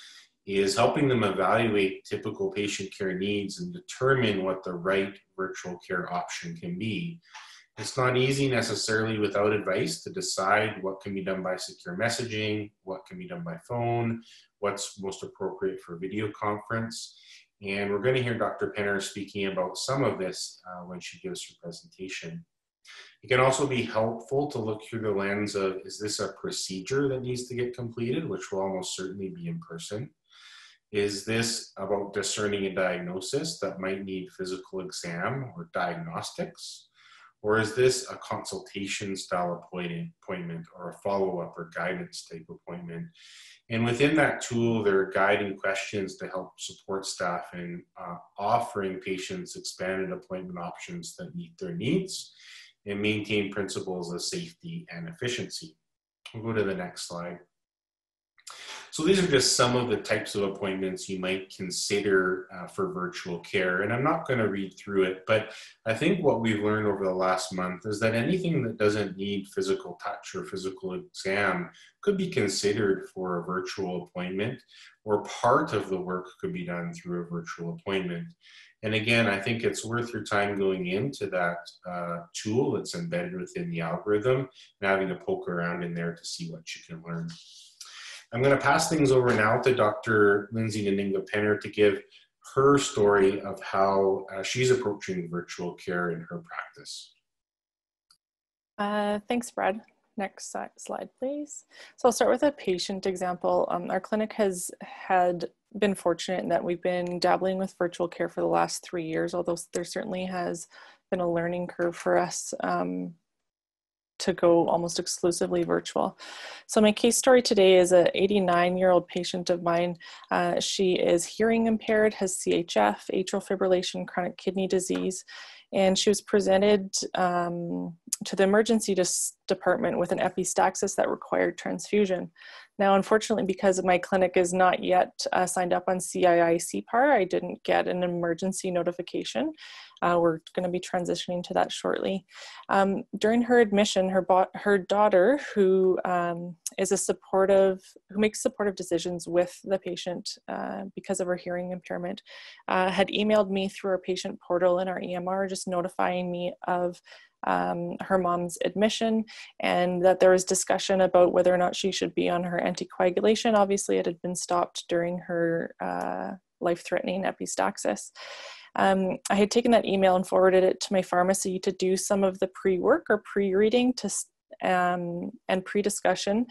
is helping them evaluate typical patient care needs and determine what the right virtual care option can be. It's not easy necessarily without advice to decide what can be done by secure messaging, what can be done by phone, what's most appropriate for video conference. And we're going to hear Dr. Penner speaking about some of this when she gives her presentation. It can also be helpful to look through the lens of, is this a procedure that needs to get completed, which will almost certainly be in person? Is this about discerning a diagnosis that might need physical exam or diagnostics? Or is this a consultation style appointment or a follow-up or guidance type appointment? And within that tool, there are guiding questions to help support staff in offering patients expanded appointment options that meet their needs and maintain principles of safety and efficiency. We'll go to the next slide. So these are just some of the types of appointments you might consider for virtual care. And I'm not going to read through it, but I think what we've learned over the last month is that anything that doesn't need physical touch or physical exam could be considered for a virtual appointment, or part of the work could be done through a virtual appointment. And again, I think it's worth your time going into that tool that's embedded within the algorithm and having to poke around in there to see what you can learn. I'm going to pass things over now to Dr. Lindsay Naninga Penner to give her story of how she's approaching virtual care in her practice. Thanks, Brad. Next slide, please. So I'll start with a patient example. Our clinic has been fortunate in that we've been dabbling with virtual care for the last 3 years, although there certainly has been a learning curve for us to go almost exclusively virtual. So my case story today is an 89-year-old patient of mine. She is hearing impaired, has CHF, atrial fibrillation, chronic kidney disease, and she was presented to the emergency department with an epistaxis that required transfusion. Now, unfortunately, because my clinic is not yet signed up on CII-CPAR, I didn't get an emergency notification. We're going to be transitioning to that shortly. During her admission, her daughter, who makes supportive decisions with the patient because of her hearing impairment, had emailed me through our patient portal in our EMR, just notifying me of her mom's admission and that there was discussion about whether or not she should be on her anticoagulation. Obviously, it had been stopped during her life-threatening epistaxis. I had taken that email and forwarded it to my pharmacy to do some of the pre-work or pre-reading and pre-discussion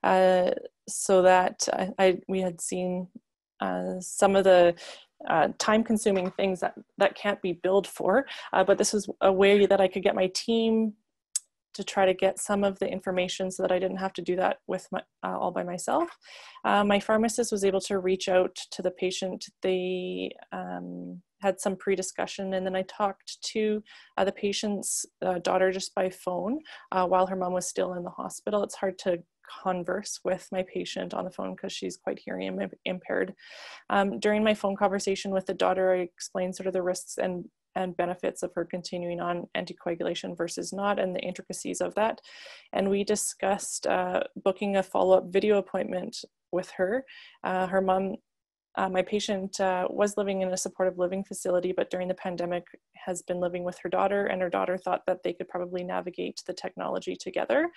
so that we had seen some of the time-consuming things that can't be billed for, but this was a way that I could get my team to try to get some of the information so that I didn't have to do that with all by myself. My pharmacist was able to reach out to the patient. They had some pre-discussion, and then I talked to the patient's daughter just by phone while her mom was still in the hospital. It's hard to converse with my patient on the phone because she's quite hearing impaired. During my phone conversation with the daughter, I explained sort of the risks and benefits of her continuing on anticoagulation versus not, and the intricacies of that. And we discussed booking a follow-up video appointment with her. Her mom, my patient was living in a supportive living facility, but during the pandemic has been living with her daughter, and her daughter thought that they could probably navigate the technology together.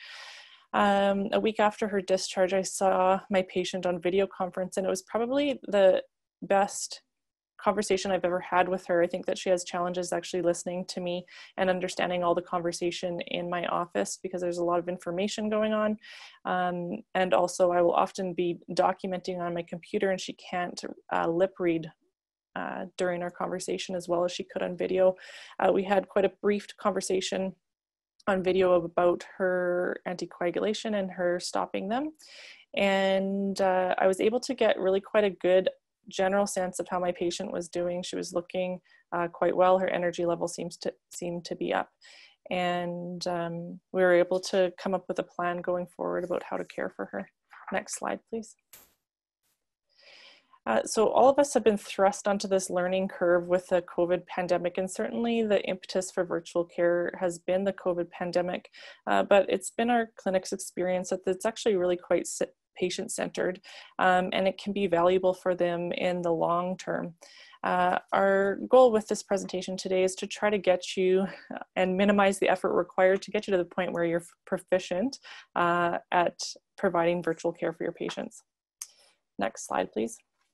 A week after her discharge, I saw my patient on video conference, and it was probably the best conversation I've ever had with her. I think that she has challenges actually listening to me and understanding all the conversation in my office because there's a lot of information going on. And also I will often be documenting on my computer, and she can't lip read during our conversation as well as she could on video. We had quite a brief conversation on video about her anticoagulation and her stopping them. And I was able to get really quite a good general sense of how my patient was doing. She was looking quite well. Her energy level seemed to be up. And we were able to come up with a plan going forward about how to care for her. Next slide, please. So all of us have been thrust onto this learning curve with the COVID pandemic, and certainly the impetus for virtual care has been the COVID pandemic, but it's been our clinic's experience that it's actually really quite patient-centered, and it can be valuable for them in the long term. Our goal with this presentation today is to try to get you and minimize the effort required to get you to the point where you're proficient at providing virtual care for your patients. Next slide, please.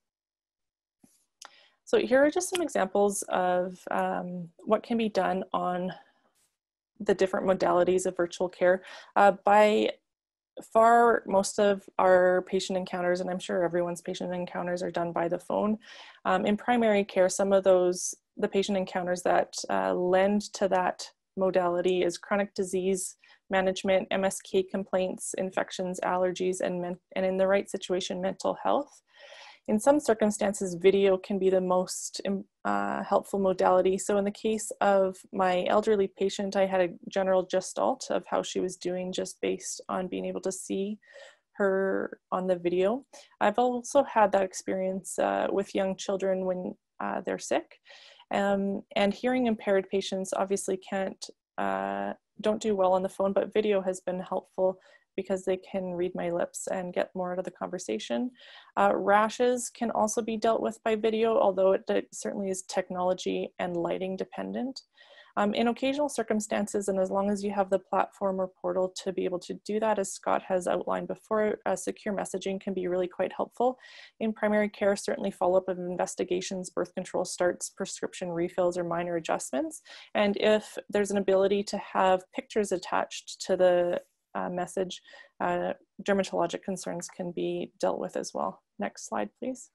So here are just some examples of what can be done on the different modalities of virtual care. By far, most of our patient encounters, and I'm sure everyone's patient encounters, are done by the phone. In primary care, some of the patient encounters that lend to that modality is chronic disease management, MSK complaints, infections, allergies, and in the right situation, mental health. In some circumstances, video can be the most helpful modality. So in the case of my elderly patient, I had a general gestalt of how she was doing just based on being able to see her on the video. I've also had that experience with young children when they're sick. And hearing impaired patients obviously don't do well on the phone, but video has been helpful because they can read my lips and get more out of the conversation. Rashes can also be dealt with by video, although it certainly is technology and lighting dependent. In occasional circumstances, and as long as you have the platform or portal to be able to do that, as Scott has outlined before, secure messaging can be really quite helpful. In primary care, certainly follow-up of investigations, birth control starts, prescription refills, or minor adjustments. And if there's an ability to have pictures attached to the message, dermatologic concerns can be dealt with as well. Next slide, please.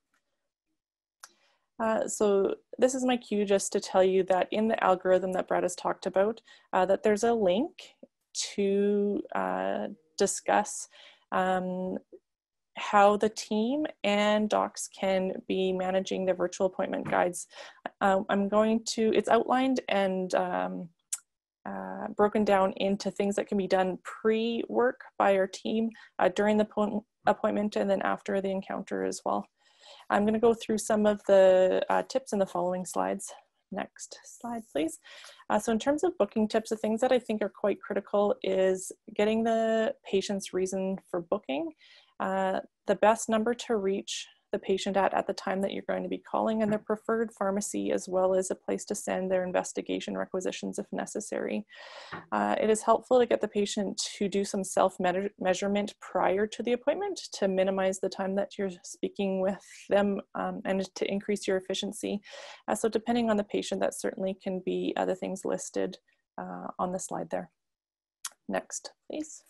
So this is my cue just to tell you that in the algorithm that Brad has talked about, that there's a link to discuss how the team and docs can be managing their virtual appointment guides. It's outlined and broken down into things that can be done pre-work by our team, during the appointment, and then after the encounter as well. I'm going to go through some of the tips in the following slides. Next slide, please. So in terms of booking tips, the things that I think are quite critical is getting the patient's reason for booking, the best number to reach the patient at the time that you're going to be calling, and their preferred pharmacy, as well as a place to send their investigation requisitions if necessary. It is helpful to get the patient to do some self-measurement prior to the appointment to minimize the time that you're speaking with them, and to increase your efficiency. So depending on the patient, that certainly can be other things listed on the slide there. Next, please.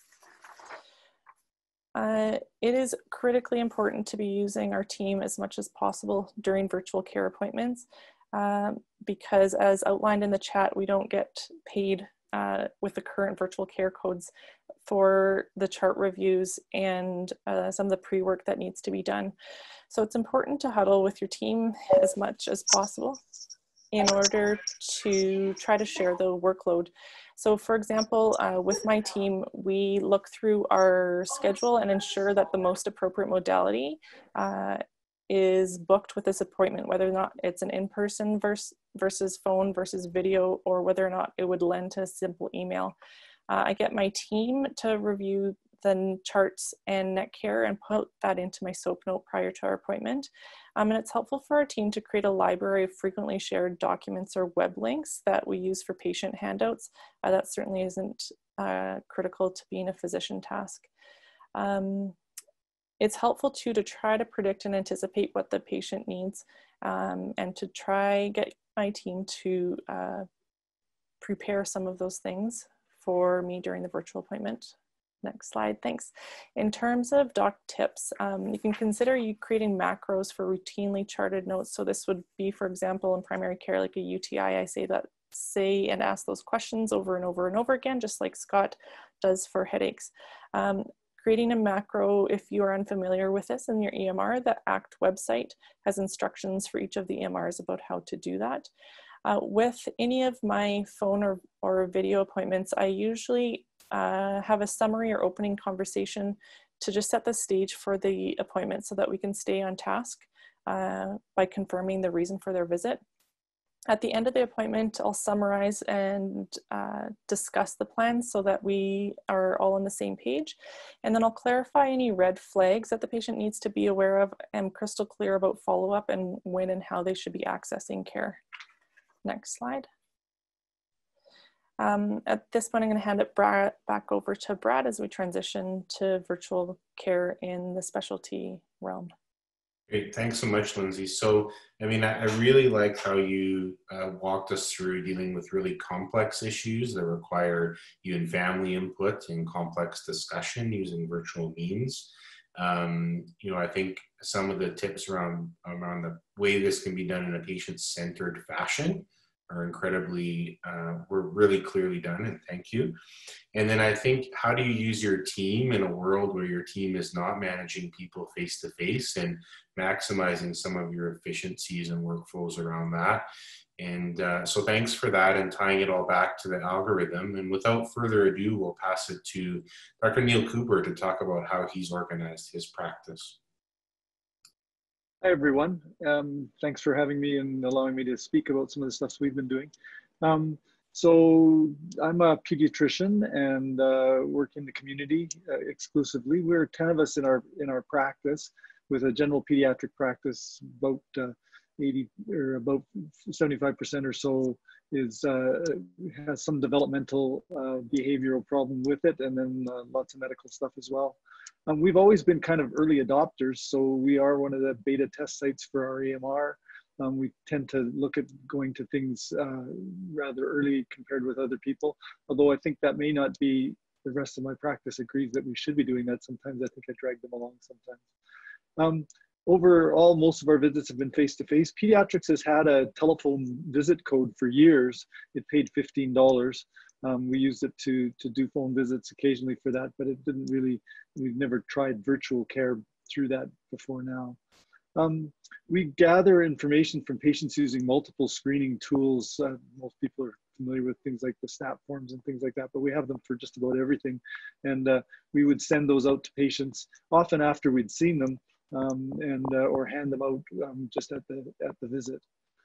It is critically important to be using our team as much as possible during virtual care appointments, because as outlined in the chat, we don't get paid with the current virtual care codes for the chart reviews and some of the pre-work that needs to be done. So it's important to huddle with your team as much as possible in order to try to share the workload. So for example, with my team, we look through our schedule and ensure that the most appropriate modality is booked with this appointment, whether or not it's an in-person versus phone versus video, or whether or not it would lend to a simple email. I get my team to review the charts and net care and put that into my SOAP note prior to our appointment. And it's helpful for our team to create a library of frequently shared documents or web links that we use for patient handouts. That certainly isn't critical to being a physician task. It's helpful too to try to predict and anticipate what the patient needs, and to try get my team to prepare some of those things for me during the virtual appointment. Next slide, thanks. In terms of doc tips, you can consider creating macros for routinely charted notes. So this would be, for example, in primary care, like a UTI, I say and ask those questions over and over and over again, just like Scott does for headaches. Creating a macro, if you are unfamiliar with this in your EMR, the ACT website has instructions for each of the EMRs about how to do that. With any of my phone or video appointments, I usually have a summary or opening conversation to just set the stage for the appointment so that we can stay on task by confirming the reason for their visit. At the end of the appointment, I'll summarize and discuss the plan so that we are all on the same page. And then I'll clarify any red flags that the patient needs to be aware of and crystal clear about follow-up and when and how they should be accessing care. Next slide. At this point, I'm going to hand it back over to Brad as we transition to virtual care in the specialty realm. Great, thanks so much, Lindsay. So, I mean, I really like how you walked us through dealing with really complex issues that require even family input and complex discussion using virtual means. You know, I think some of the tips around the way this can be done in a patient-centered fashion are incredibly, were really clearly done, and thank you. And then I think, how do you use your team in a world where your team is not managing people face-to-face and maximizing some of your efficiencies and workflows around that? And so thanks for that and tying it all back to the algorithm. And without further ado, we'll pass it to Dr. Neil Cooper to talk about how he's organized his practice. Hi, everyone. Thanks for having me and allowing me to speak about some of the stuff we've been doing. So I'm a pediatrician and work in the community exclusively. We're 10 of us in our practice, with a general pediatric practice. About 80 or about 75% or so has some developmental behavioral problem with it, and then lots of medical stuff as well. We've always been kind of early adopters, so we are one of the beta test sites for our AMR. We tend to look at going to things rather early compared with other people, although I think that may not be, the rest of my practice agrees that we should be doing that. Sometimes I think I drag them along sometimes. Overall, most of our visits have been face-to-face. Pediatrics has had a telephone visit code for years. It paid $15. We used it to do phone visits occasionally for that, but it didn't really, we've never tried virtual care through that before now. We gather information from patients using multiple screening tools. Most people are familiar with things like the SNAP forms and things like that, but we have them for just about everything. And we would send those out to patients often after we'd seen them, or hand them out just at the visit.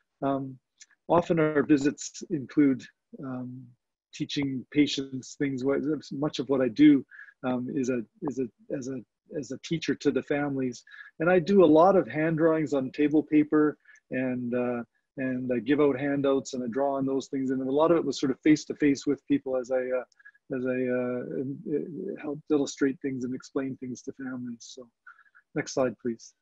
Often our visits include teaching patients things. Much of what I do is as a teacher to the families, and I do a lot of hand drawings on table paper, and I give out handouts and I draw on those things, and a lot of it was sort of face to face with people as I helped illustrate things and explain things to families. So, next slide, please.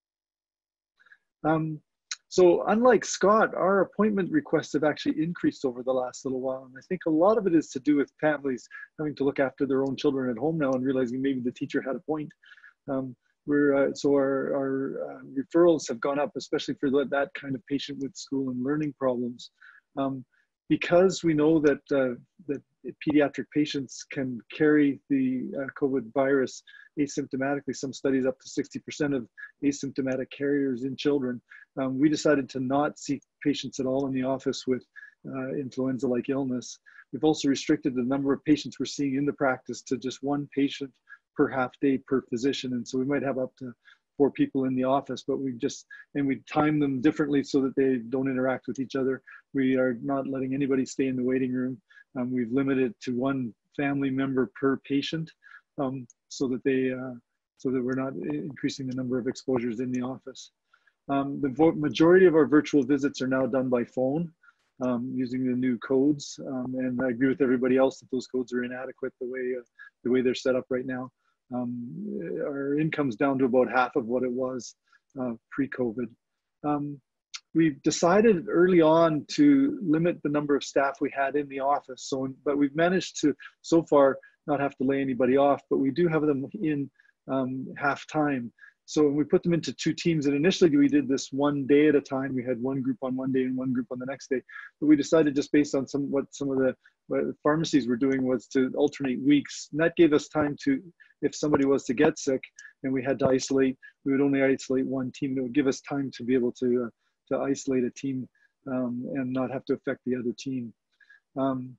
So unlike Scott, our appointment requests have actually increased over the last little while. And I think a lot of it is to do with families having to look after their own children at home now and realizing maybe the teacher had a point. So our referrals have gone up, especially for that kind of patient with school and learning problems. Because we know that that pediatric patients can carry the COVID virus asymptomatically, some studies up to 60% of asymptomatic carriers in children, we decided to not see patients at all in the office with influenza-like illness. We've also restricted the number of patients we're seeing in the practice to just one patient per half day per physician. And so we might have up to 4 people in the office, but we time them differently so that they don't interact with each other. We are not letting anybody stay in the waiting room. We've limited it to 1 family member per patient, so that we're not increasing the number of exposures in the office. The majority of our virtual visits are now done by phone, using the new codes, and I agree with everybody else that those codes are inadequate the way they're set up right now. Our income's down to about half of what it was pre-COVID. We've decided early on to limit the number of staff we had in the office. But we've managed to, so far, not have to lay anybody off, but we do have them in half time. So we put them into 2 teams, and initially we did this 1 day at a time. We had 1 group on one day and 1 group on the next day. But we decided, just based on what some of the pharmacies were doing, was to alternate weeks. And that gave us time to, if somebody was to get sick and we had to isolate, we would only isolate 1 team. It would give us time to be able to isolate a team and not have to affect the other team. One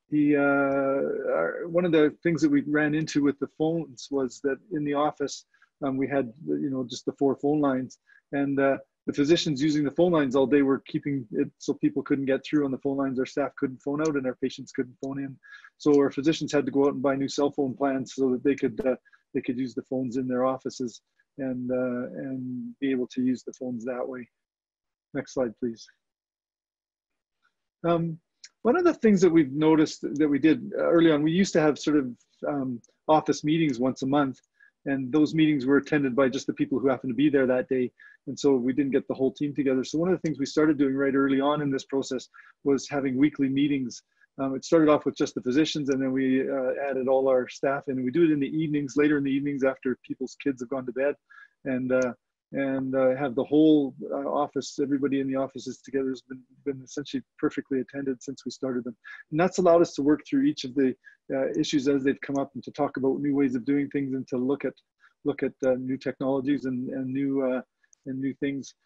of the things that we ran into with the phones was that in the office, we had just the 4 phone lines, and the physicians using the phone lines all day were keeping it so people couldn't get through on the phone lines. Our staff couldn't phone out and our patients couldn't phone in. So our physicians had to go out and buy new cell phone plans so that they could use the phones in their offices and be able to use the phones that way. Next slide, please. One of the things that we've noticed that we did early on, we used to have sort of office meetings once a month, and those meetings were attended by just the people who happened to be there that day. And so we didn't get the whole team together. So one of the things we started doing right early on in this process was having weekly meetings. It started off with just the physicians, and then we added all our staff, and we do it in the evenings, later in the evenings after people's kids have gone to bed, and have the whole office, everybody in the office is together. Has been essentially perfectly attended since we started them. And that's allowed us to work through each of the issues as they've come up, and to talk about new ways of doing things, and to look at new technologies and new things.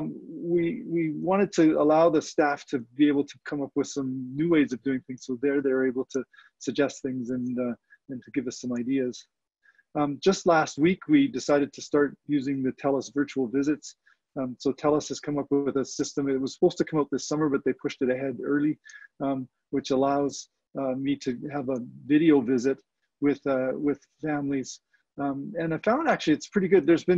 We wanted to allow the staff to be able to come up with some new ways of doing things, so they're able to suggest things and to give us some ideas. Just last week, we decided to start using the TELUS virtual visits. So TELUS has come up with a system. It was supposed to come out this summer, but they pushed it ahead early, which allows me to have a video visit with families. And I found actually it's pretty good. There's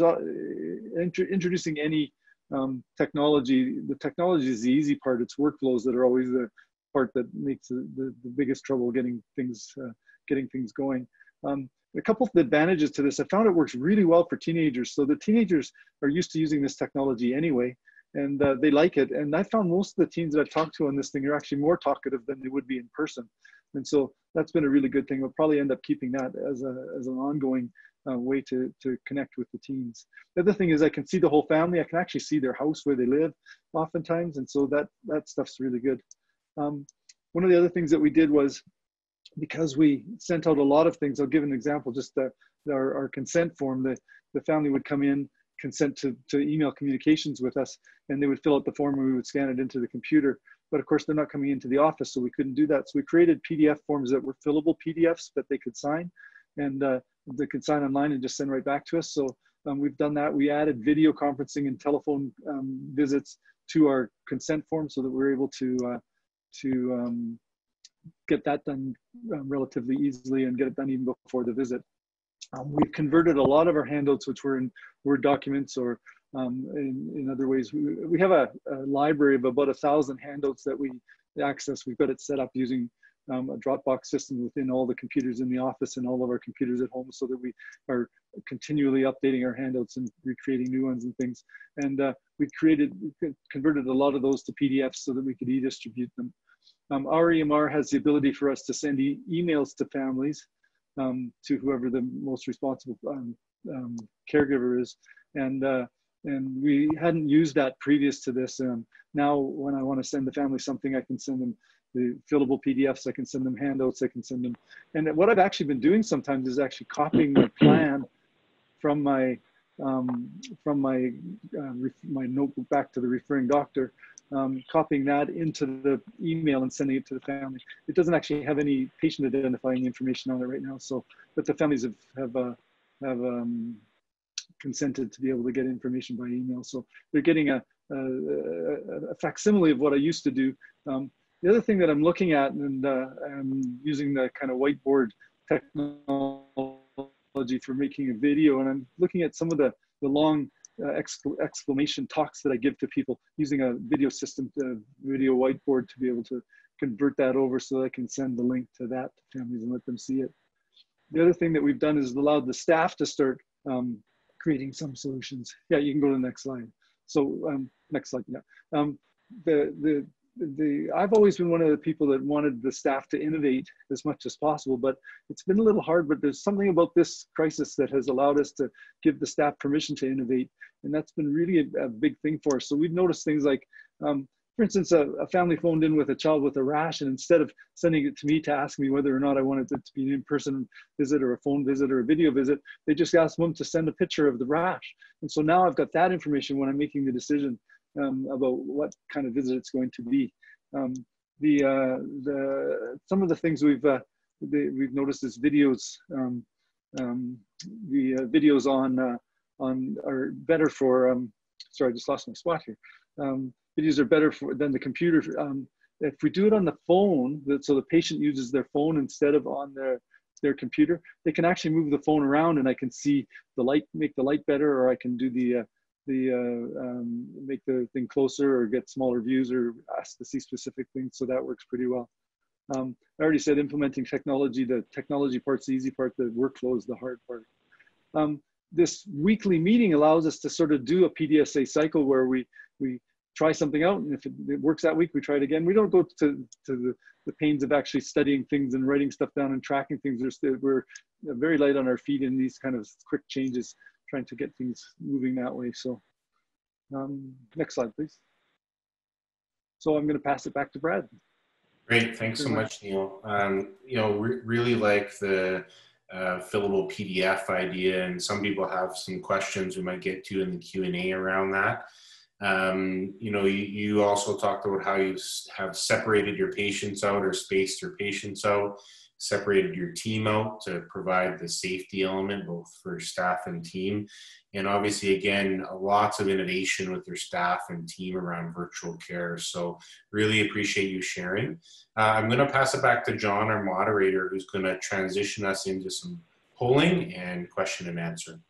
introducing any technology. The technology is the easy part. It's workflows that are always the part that makes the biggest trouble getting things going. A couple of advantages to this, I found it works really well for teenagers. So the teenagers are used to using this technology anyway, and they like it. And I found most of the teens that I've talked to on this thing are actually more talkative than they would be in person. And so that's been a really good thing. We'll probably end up keeping that as an ongoing way to connect with the teens. The other thing is I can see the whole family. I can actually see their house where they live oftentimes. And so that stuff's really good. One of the other things that we did was, because we sent out a lot of things, I'll give an example, just our consent form. The family would come in, consent to email communications with us, and they would fill out the form and we would scan it into the computer. But of course, they're not coming into the office, so we couldn't do that. So we created PDF forms that were fillable PDFs that they could sign, and they could sign online and just send right back to us. So we've done that. We added video conferencing and telephone visits to our consent form so that we're able to get that done relatively easily and get it done even before the visit. We've converted a lot of our handouts, which were in Word documents or in other ways. We have a library of about 1,000 handouts that we access. We've got it set up using a Dropbox system within all the computers in the office and all of our computers at home, so that we are continually updating our handouts and recreating new ones and things. And we converted a lot of those to PDFs so that we could e-distribute them. Our EMR has the ability for us to send emails to families, to whoever the most responsible caregiver is, and we hadn't used that previous to this. Now, when I want to send the family something, I can send them the fillable PDFs. I can send them handouts. I can send them, and what I've actually been doing sometimes is actually copying the plan from my my notebook back to the referring doctor. Copying that into the email and sending it to the family. It doesn't actually have any patient identifying information on it right now, so, but the families have consented to be able to get information by email. So they're getting a facsimile of what I used to do. The other thing that I'm looking at, and I'm using the kind of whiteboard technology for making a video, and I'm looking at some of the long exclamation talks that I give to people using a video system, video whiteboard, to be able to convert that over so that I can send the link to that to families and let them see it. The other thing that we've done is allowed the staff to start creating some solutions. Yeah, you can go to the next slide. So next slide, yeah. I've always been one of the people that wanted the staff to innovate as much as possible, but it's been a little hard. But there's something about this crisis that has allowed us to give the staff permission to innovate, and that's been really a big thing for us. So we've noticed things like, for instance, a family phoned in with a child with a rash, and instead of sending it to me to ask me whether or not I wanted it to be an in-person visit or a phone visit or a video visit, they just asked them to send a picture of the rash. And so now I've got that information when I'm making the decision about what kind of visit it's going to be. Some of the things we've noticed is videos. The videos on are better for sorry, I just lost my spot here. Videos are better than the computer. If we do it on the phone, so the patient uses their phone instead of on their computer, they can actually move the phone around, and I can see the light, make the light better, or I can do make the thing closer or get smaller views or ask to see specific things. So that works pretty well. I already said implementing technology. The technology part's the easy part. The workflow is the hard part. This weekly meeting allows us to sort of do a PDSA cycle where we try something out, and if it works that week, we try it again. We don't go to the pains of actually studying things and writing stuff down and tracking things. We're very light on our feet in these kind of quick changes, trying to get things moving that way. So next slide, please. So I'm going to pass it back to Brad. Great, thanks so much, Neil. You know, really like the fillable PDF idea, and some people have some questions we might get to in the Q&A around that. You know, you also talked about how you have separated your patients out or spaced your patients out, separated your team out to provide the safety element both for staff and team. And obviously, again, lots of innovation with your staff and team around virtual care. So really appreciate you sharing. I'm going to pass it back to John, our moderator, who's going to transition us into some polling and question and answer.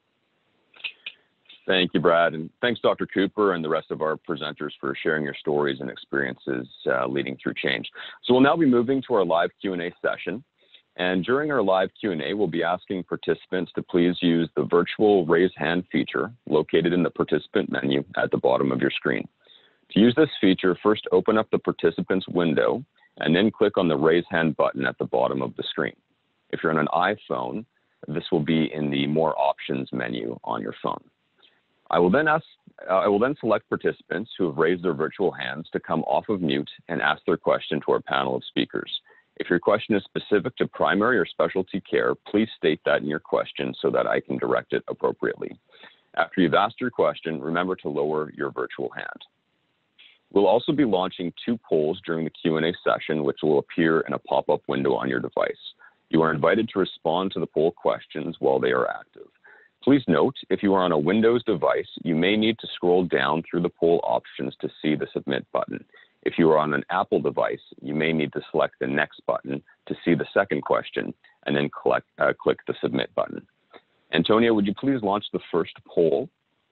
Thank you, Brad, and thanks, Dr. Cooper, and the rest of our presenters for sharing your stories and experiences leading through change. So we'll now be moving to our live Q&A session. And during our live Q&A, we'll be asking participants to please use the virtual raise hand feature located in the participant menu at the bottom of your screen. To use this feature, first open up the participants window and then click on the raise hand button at the bottom of the screen. If you're on an iPhone, this will be in the more options menu on your phone. I will then select participants who have raised their virtual hands to come off of mute and ask their question to our panel of speakers. If your question is specific to primary or specialty care, please state that in your question so that I can direct it appropriately. After you've asked your question, remember to lower your virtual hand. We'll also be launching 2 polls during the Q&A session, which will appear in a pop-up window on your device. You are invited to respond to the poll questions while they are active. Please note, if you are on a Windows device, you may need to scroll down through the poll options to see the submit button. If you are on an Apple device, you may need to select the next button to see the second question and then click the submit button. Antonia, would you please launch the first poll?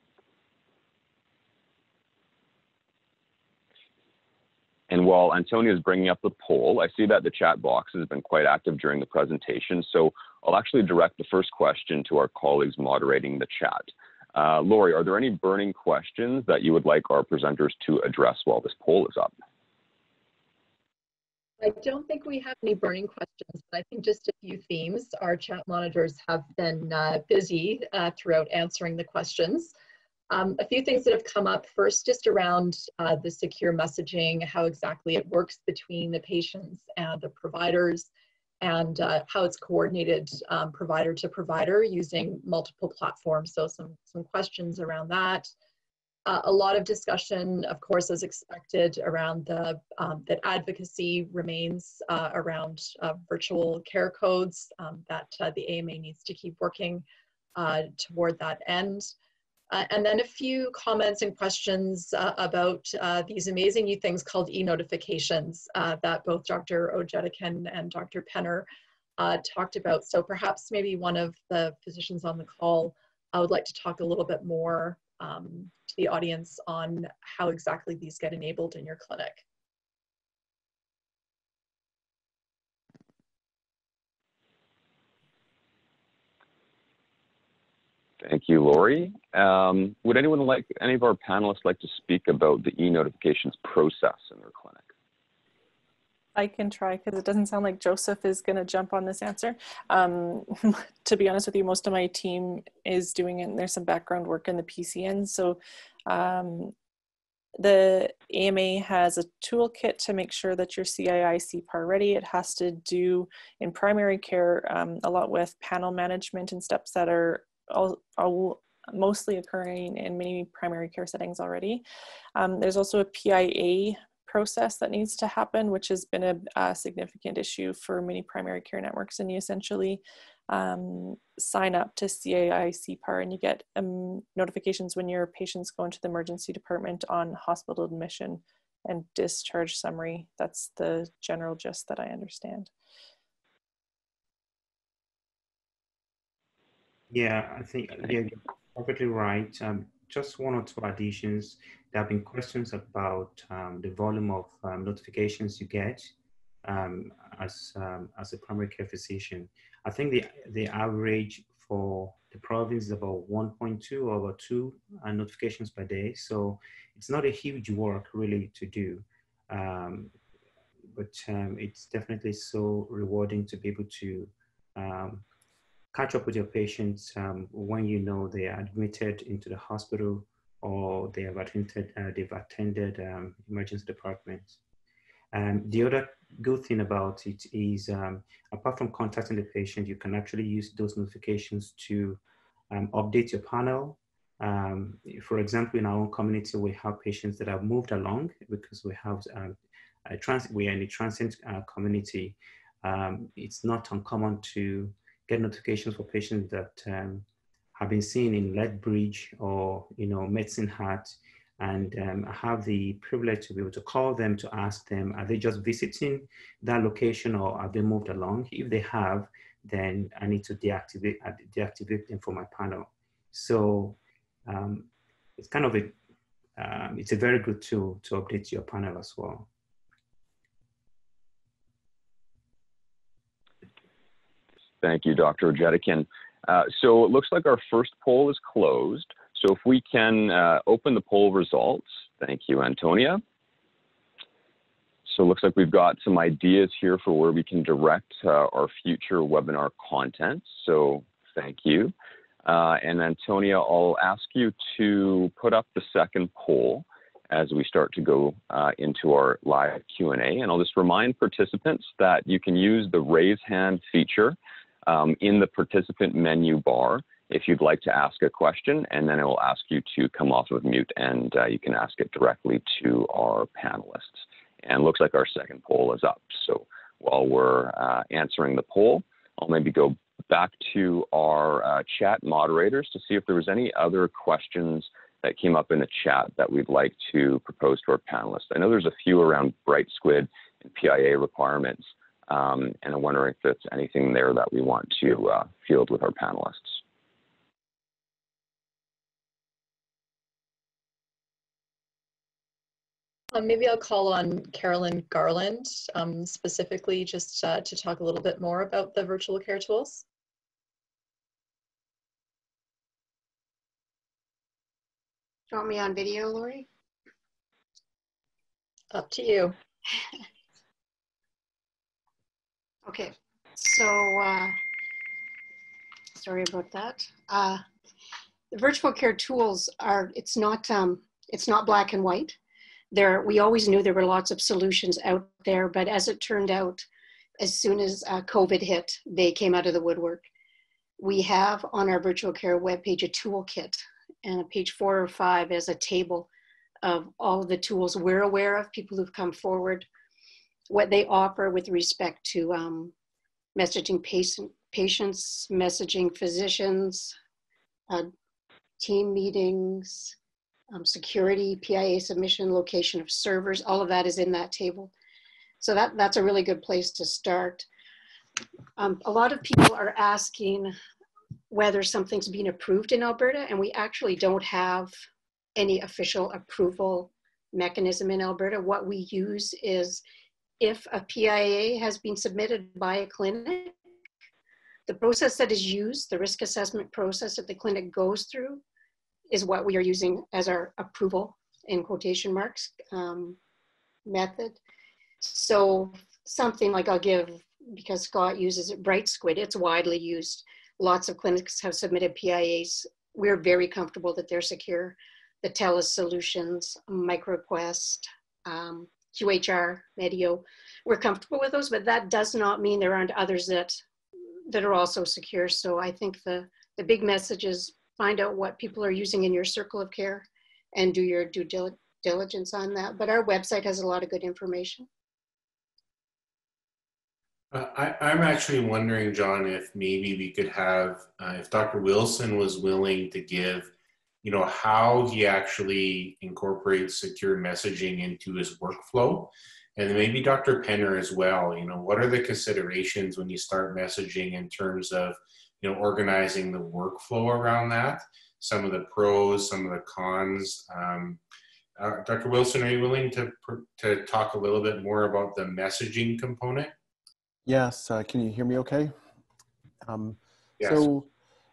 And while Antonia is bringing up the poll, I see that the chat box has been quite active during the presentation, so I'll actually direct the first question to our colleagues moderating the chat. Lori, are there any burning questions that you would like our presenters to address while this poll is up? I don't think we have any burning questions, but I think just a few themes. Our chat monitors have been busy throughout answering the questions. A few things that have come up first, just around the secure messaging, how exactly it works between the patients and the providers, and how it's coordinated provider to provider using multiple platforms. So some questions around that. A lot of discussion, of course, as expected, around the that advocacy remains around virtual care codes, that the AMA needs to keep working toward that end. And then a few comments and questions about these amazing new things called e-notifications that both Dr. Ojedikan and Dr. Penner talked about. So perhaps maybe one of the physicians on the call would like to talk a little bit more to the audience on how exactly these get enabled in your clinic. Thank you, Lori. Would any of our panelists like to speak about the e-notifications process in their clinic? I can try, because it doesn't sound like Joseph is going to jump on this answer. To be honest with you, most of my team is doing it, and there's some background work in the PCN. So the AMA has a toolkit to make sure that your CII CPAR ready. It has to do in primary care a lot with panel management and steps that are mostly occurring in many primary care settings already. There's also a PIA process that needs to happen, which has been a significant issue for many primary care networks, and you essentially sign up to CAI-CPAR, and you get notifications when your patients go into the emergency department on hospital admission and discharge summary. That's the general gist that I understand. Yeah, I think you're perfectly right. Just one or two additions. There have been questions about the volume of notifications you get as a primary care physician. I think the average for the province is about 1.2 or about 2 notifications per day. So it's not a huge work really to do. But it's definitely so rewarding to be able to catch up with your patients when you know they are admitted into the hospital or they have they've attended emergency departments. The other good thing about it is, apart from contacting the patient, you can actually use those notifications to update your panel. For example, in our own community, we have patients that have moved along because we have we are in a transient community. It's not uncommon to get notifications for patients that have been seen in Lethbridge or Medicine Hat, and I have the privilege to be able to call them to ask them, are they just visiting that location or have they moved along? If they have, then I need to deactivate them from my panel. So it's kind of it's a very good tool to update your panel as well. Thank you, Dr. Ojedikin. So it looks like our first poll is closed. So if we can open the poll results. Thank you, Antonia. So it looks like we've got some ideas here for where we can direct our future webinar content. So thank you. And Antonia, I'll ask you to put up the second poll as we start to go into our live Q&A. And I'll just remind participants that you can use the raise hand feature in the participant menu bar if you'd like to ask a question, and then it will ask you to come off of mute and you can ask it directly to our panelists. And it looks like our second poll is up. So while we're answering the poll, I'll maybe go back to our chat moderators to see if there was any other questions that came up in the chat that we'd like to propose to our panelists. I know there's a few around Bright Squid and PIA requirements, and I'm wondering if there's anything there that we want to field with our panelists. Maybe I'll call on Carolyn Garland specifically just to talk a little bit more about the virtual care tools. Do you want me on video, Lori? Up to you. Okay, so sorry about that. The virtual care tools are, it's not black and white. We always knew there were lots of solutions out there, but as it turned out, as soon as COVID hit, they came out of the woodwork. We have on our virtual care webpage a toolkit, and page 4 or 5 is a table of all of the tools we're aware of, people who've come forward, what they offer with respect to messaging patients, messaging physicians, team meetings, security, PIA submission, location of servers, all of that is in that table. So that's a really good place to start. A lot of people are asking whether something's been approved in Alberta, and we actually don't have any official approval mechanism in Alberta. What we use is if a PIA has been submitted by a clinic, the process that is used, the risk assessment process that the clinic goes through, is what we are using as our approval, in quotation marks, method. So something like, I'll give, because Scott uses it, Bright Squid, it's widely used. Lots of clinics have submitted PIAs. We're very comfortable that they're secure. The TELUS solutions, MicroQuest, QHR, Medio, we're comfortable with those, but that does not mean there aren't others that are also secure. So I think the big message is find out what people are using in your circle of care and do your due diligence on that. But our website has a lot of good information. I'm actually wondering, John, if maybe we could have, if Dr. Wilson was willing to give, how he actually incorporates secure messaging into his workflow. And maybe Dr. Penner as well, what are the considerations when you start messaging in terms of, organizing the workflow around that, some of the pros, some of the cons. Dr. Wilson, are you willing to talk a little bit more about the messaging component? Yes, can you hear me okay? Yes. So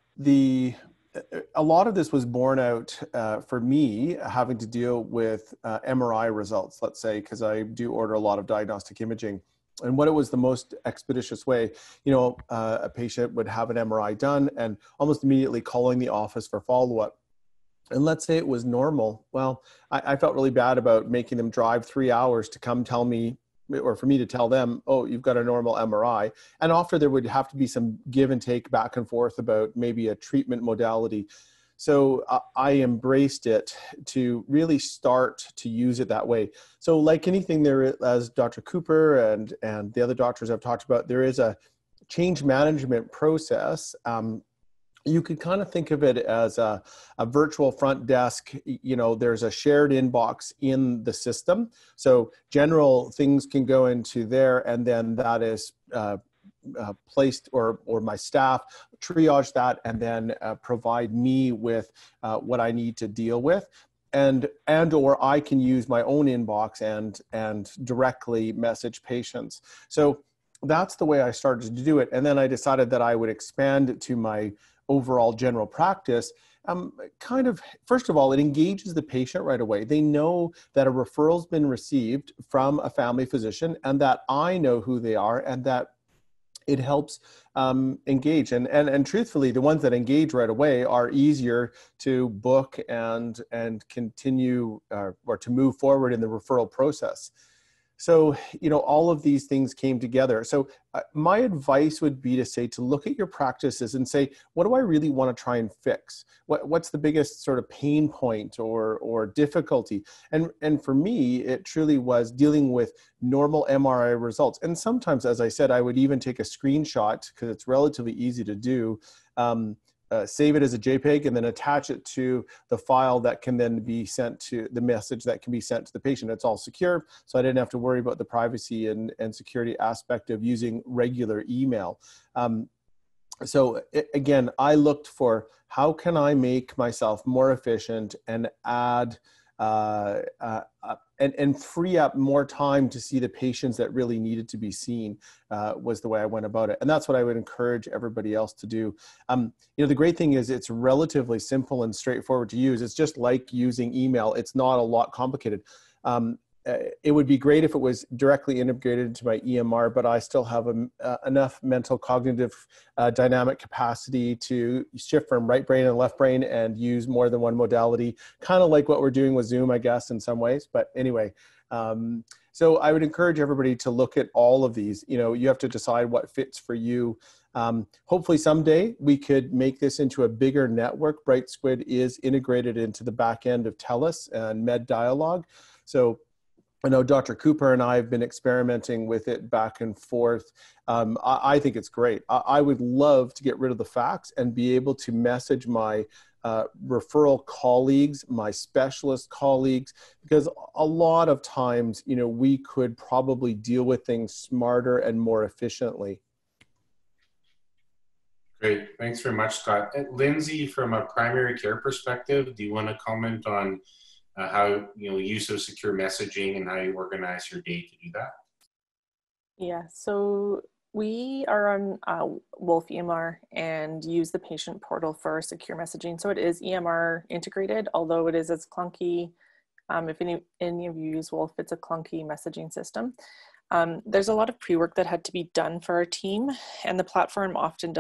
a lot of this was borne out for me having to deal with MRI results, let's say, because I do order a lot of diagnostic imaging. And what it was the most expeditious way, a patient would have an MRI done and almost immediately calling the office for follow-up. And let's say it was normal. Well, I felt really bad about making them drive 3 hours to come tell me, or for me to tell them, oh, you've got a normal MRI. And often there would have to be some give and take back and forth about maybe a treatment modality. So I embraced it to really start to use it that way. So like anything there, as Dr. Cooper and the other doctors I've talked about, there is a change management process. You could kind of think of it as a virtual front desk. There's a shared inbox in the system. So general things can go into there, and then that is placed, or my staff triage that, and then provide me with what I need to deal with. Or I can use my own inbox and directly message patients. So that's the way I started to do it. And then I decided that I would expand it to my overall general practice. First of all, it engages the patient right away. They know that a referral's been received from a family physician and that I know who they are, and that it helps engage. And truthfully, the ones that engage right away are easier to book and continue or to move forward in the referral process. So, all of these things came together. So my advice would be to look at your practices and say, what do I really want to try and fix? What's the biggest sort of pain point or difficulty? And for me, it truly was dealing with normal MRI results. And sometimes, as I said, I would even take a screenshot because it's relatively easy to do. Save it as a JPEG and then attach it to the file that can then be sent to the message that can be sent to the patient. It's all secure, so I didn't have to worry about the privacy and security aspect of using regular email. Again, I looked for how can I make myself more efficient and add and free up more time to see the patients that really needed to be seen, was the way I went about it. And that's what I would encourage everybody else to do. The great thing is it's relatively simple and straightforward to use. It's just like using email. It's not a lot complicated. It would be great if it was directly integrated into my EMR, but I still have enough mental cognitive dynamic capacity to shift from right brain and left brain and use more than one modality, kind of like what we're doing with Zoom, I guess, in some ways. But anyway, so I would encourage everybody to look at all of these. You have to decide what fits for you. Hopefully someday we could make this into a bigger network. Bright Squid is integrated into the back end of TELUS and MedDialogue. So I know Dr. Cooper and I have been experimenting with it back and forth. I think it's great. I would love to get rid of the fax and be able to message my referral colleagues, my specialist colleagues, because a lot of times, we could probably deal with things smarter and more efficiently. Great, thanks very much, Scott. Lindsay, from a primary care perspective, do you want to comment on how, use of secure messaging and how you organize your day to do that? Yeah, so we are on Wolf EMR and use the patient portal for secure messaging. So it is EMR integrated, although it is as clunky. If any of you use Wolf, it's a clunky messaging system. There's a lot of pre-work that had to be done for our team, and the platform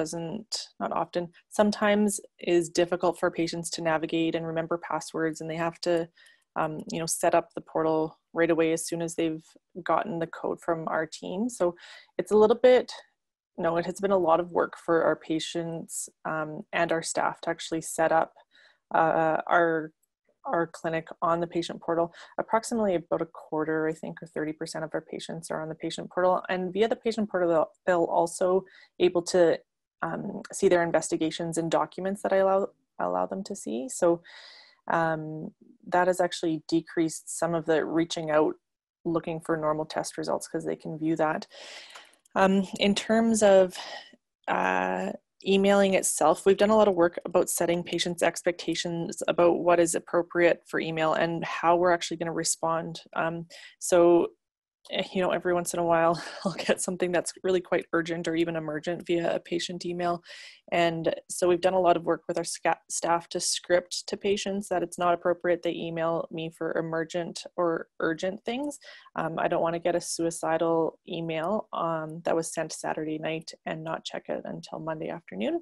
sometimes is difficult for patients to navigate and remember passwords, and they have to set up the portal right away as soon as they've gotten the code from our team. So it's a little bit, it has been a lot of work for our patients and our staff to actually set up our our clinic on the patient portal. Approximately about a quarter, I think, or 30% of our patients are on the patient portal. And via the patient portal, they'll also able to see their investigations and documents that I allow them to see. So that has actually decreased some of the reaching out looking for normal test results because they can view that. In terms of emailing itself, we've done a lot of work about setting patients' expectations about what is appropriate for email and how we're actually going to respond. So, you know, every once in a while, I'll get something that's really quite urgent or even emergent via a patient email. And so we've done a lot of work with our staff to script to patients that it's not appropriate they email me for emergent or urgent things. I don't want to get a suicidal email that was sent Saturday night and not check it until Monday afternoon.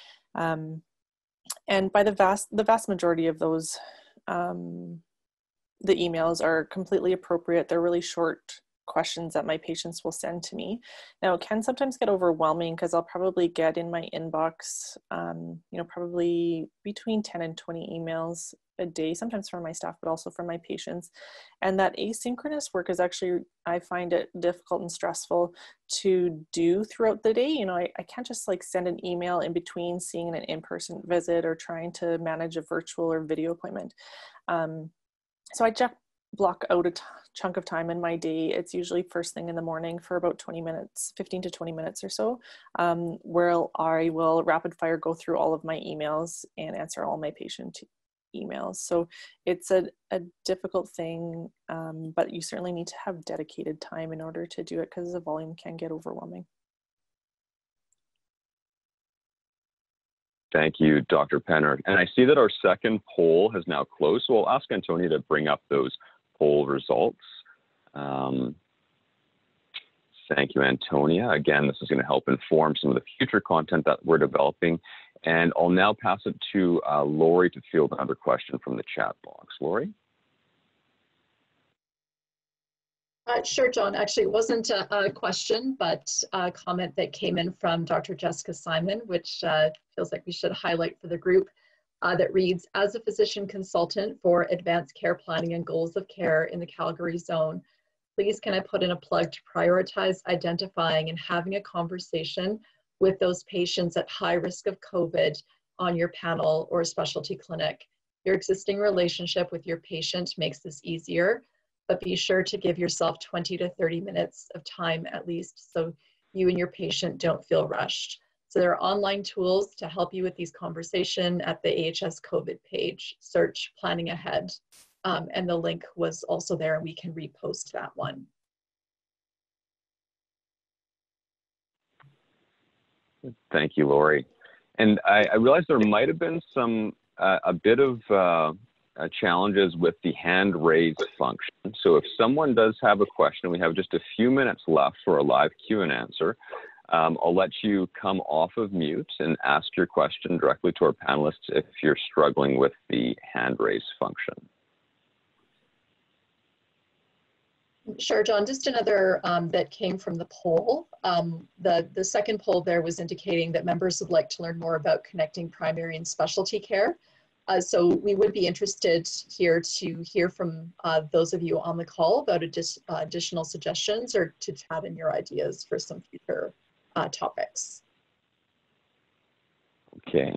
And by the vast majority of those, the emails are completely appropriate. They're really short questions that my patients will send to me. Now, it can sometimes get overwhelming because I'll probably get in my inbox, you know, probably between 10 and 20 emails a day, sometimes from my staff, but also from my patients. And that asynchronous work is actually, I find it difficult and stressful to do throughout the day. You know, I can't just like send an email in between seeing an in-person visit or trying to manage a virtual or video appointment. So I just block out a chunk of time in my day. It's usually first thing in the morning for about 20 minutes, 15 to 20 minutes or so, where I will rapid fire go through all of my emails and answer all my patient emails. So it's a difficult thing, but you certainly need to have dedicated time in order to do it because the volume can get overwhelming. Thank you, Dr. Penner. And I see that our second poll has now closed, so I'll ask Antonia to bring up those poll results. Thank you, Antonia. Again, this is going to help inform some of the future content that we're developing. And I'll now pass it to Lori to field another question from the chat box. Lori? Sure, John. Actually, it wasn't a question, but a comment that came in from Dr. Jessica Simon, which feels like we should highlight for the group, that reads, as a physician consultant for advanced care planning and goals of care in the Calgary zone, please can I put in a plug to prioritize identifying and having a conversation with those patients at high risk of COVID on your panel or specialty clinic. Your existing relationship with your patient makes this easier, but be sure to give yourself 20 to 30 minutes of time at least so you and your patient don't feel rushed. So there are online tools to help you with these conversations at the AHS COVID page, search planning ahead. And the link was also there and we can repost that one. Thank you, Lori. And I realized there might have been some, a bit of challenges with the hand raise function. So if someone does have a question, we have just a few minutes left for a live Q and answer. I'll let you come off of mute and ask your question directly to our panelists if you're struggling with the hand raise function. Sure, John, just another that came from the poll. The second poll there was indicating that members would like to learn more about connecting primary and specialty care. So we would be interested here to hear from those of you on the call about additional suggestions or to chat in your ideas for some future topics. Okay.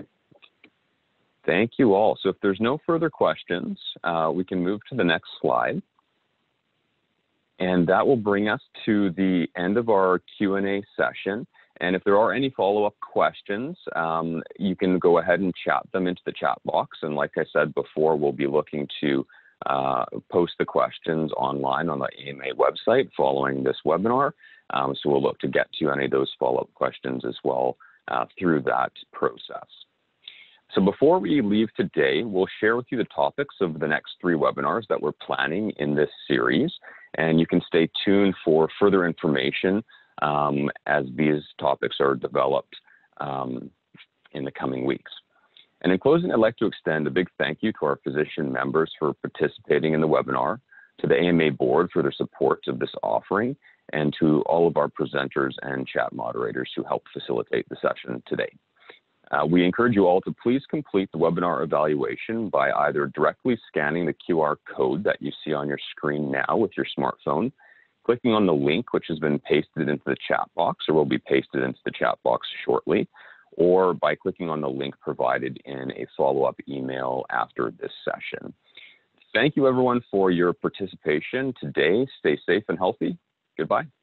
Thank you all. So if there's no further questions, we can move to the next slide. And that will bring us to the end of our Q&A session. And if there are any follow-up questions, you can go ahead and chat them into the chat box. And like I said before, we'll be looking to post the questions online on the AMA website following this webinar. So we'll look to get to any of those follow-up questions as well through that process. So before we leave today, we'll share with you the topics of the next 3 webinars that we're planning in this series. And you can stay tuned for further information as these topics are developed in the coming weeks. And in closing, I'd like to extend a big thank you to our physician members for participating in the webinar, to the AMA board for their support of this offering, and to all of our presenters and chat moderators who helped facilitate the session today. We encourage you all to please complete the webinar evaluation by either directly scanning the QR code that you see on your screen now with your smartphone, clicking on the link which has been pasted into the chat box or will be pasted into the chat box shortly, or by clicking on the link provided in a follow-up email after this session. Thank you everyone for your participation today. Stay safe and healthy. Goodbye.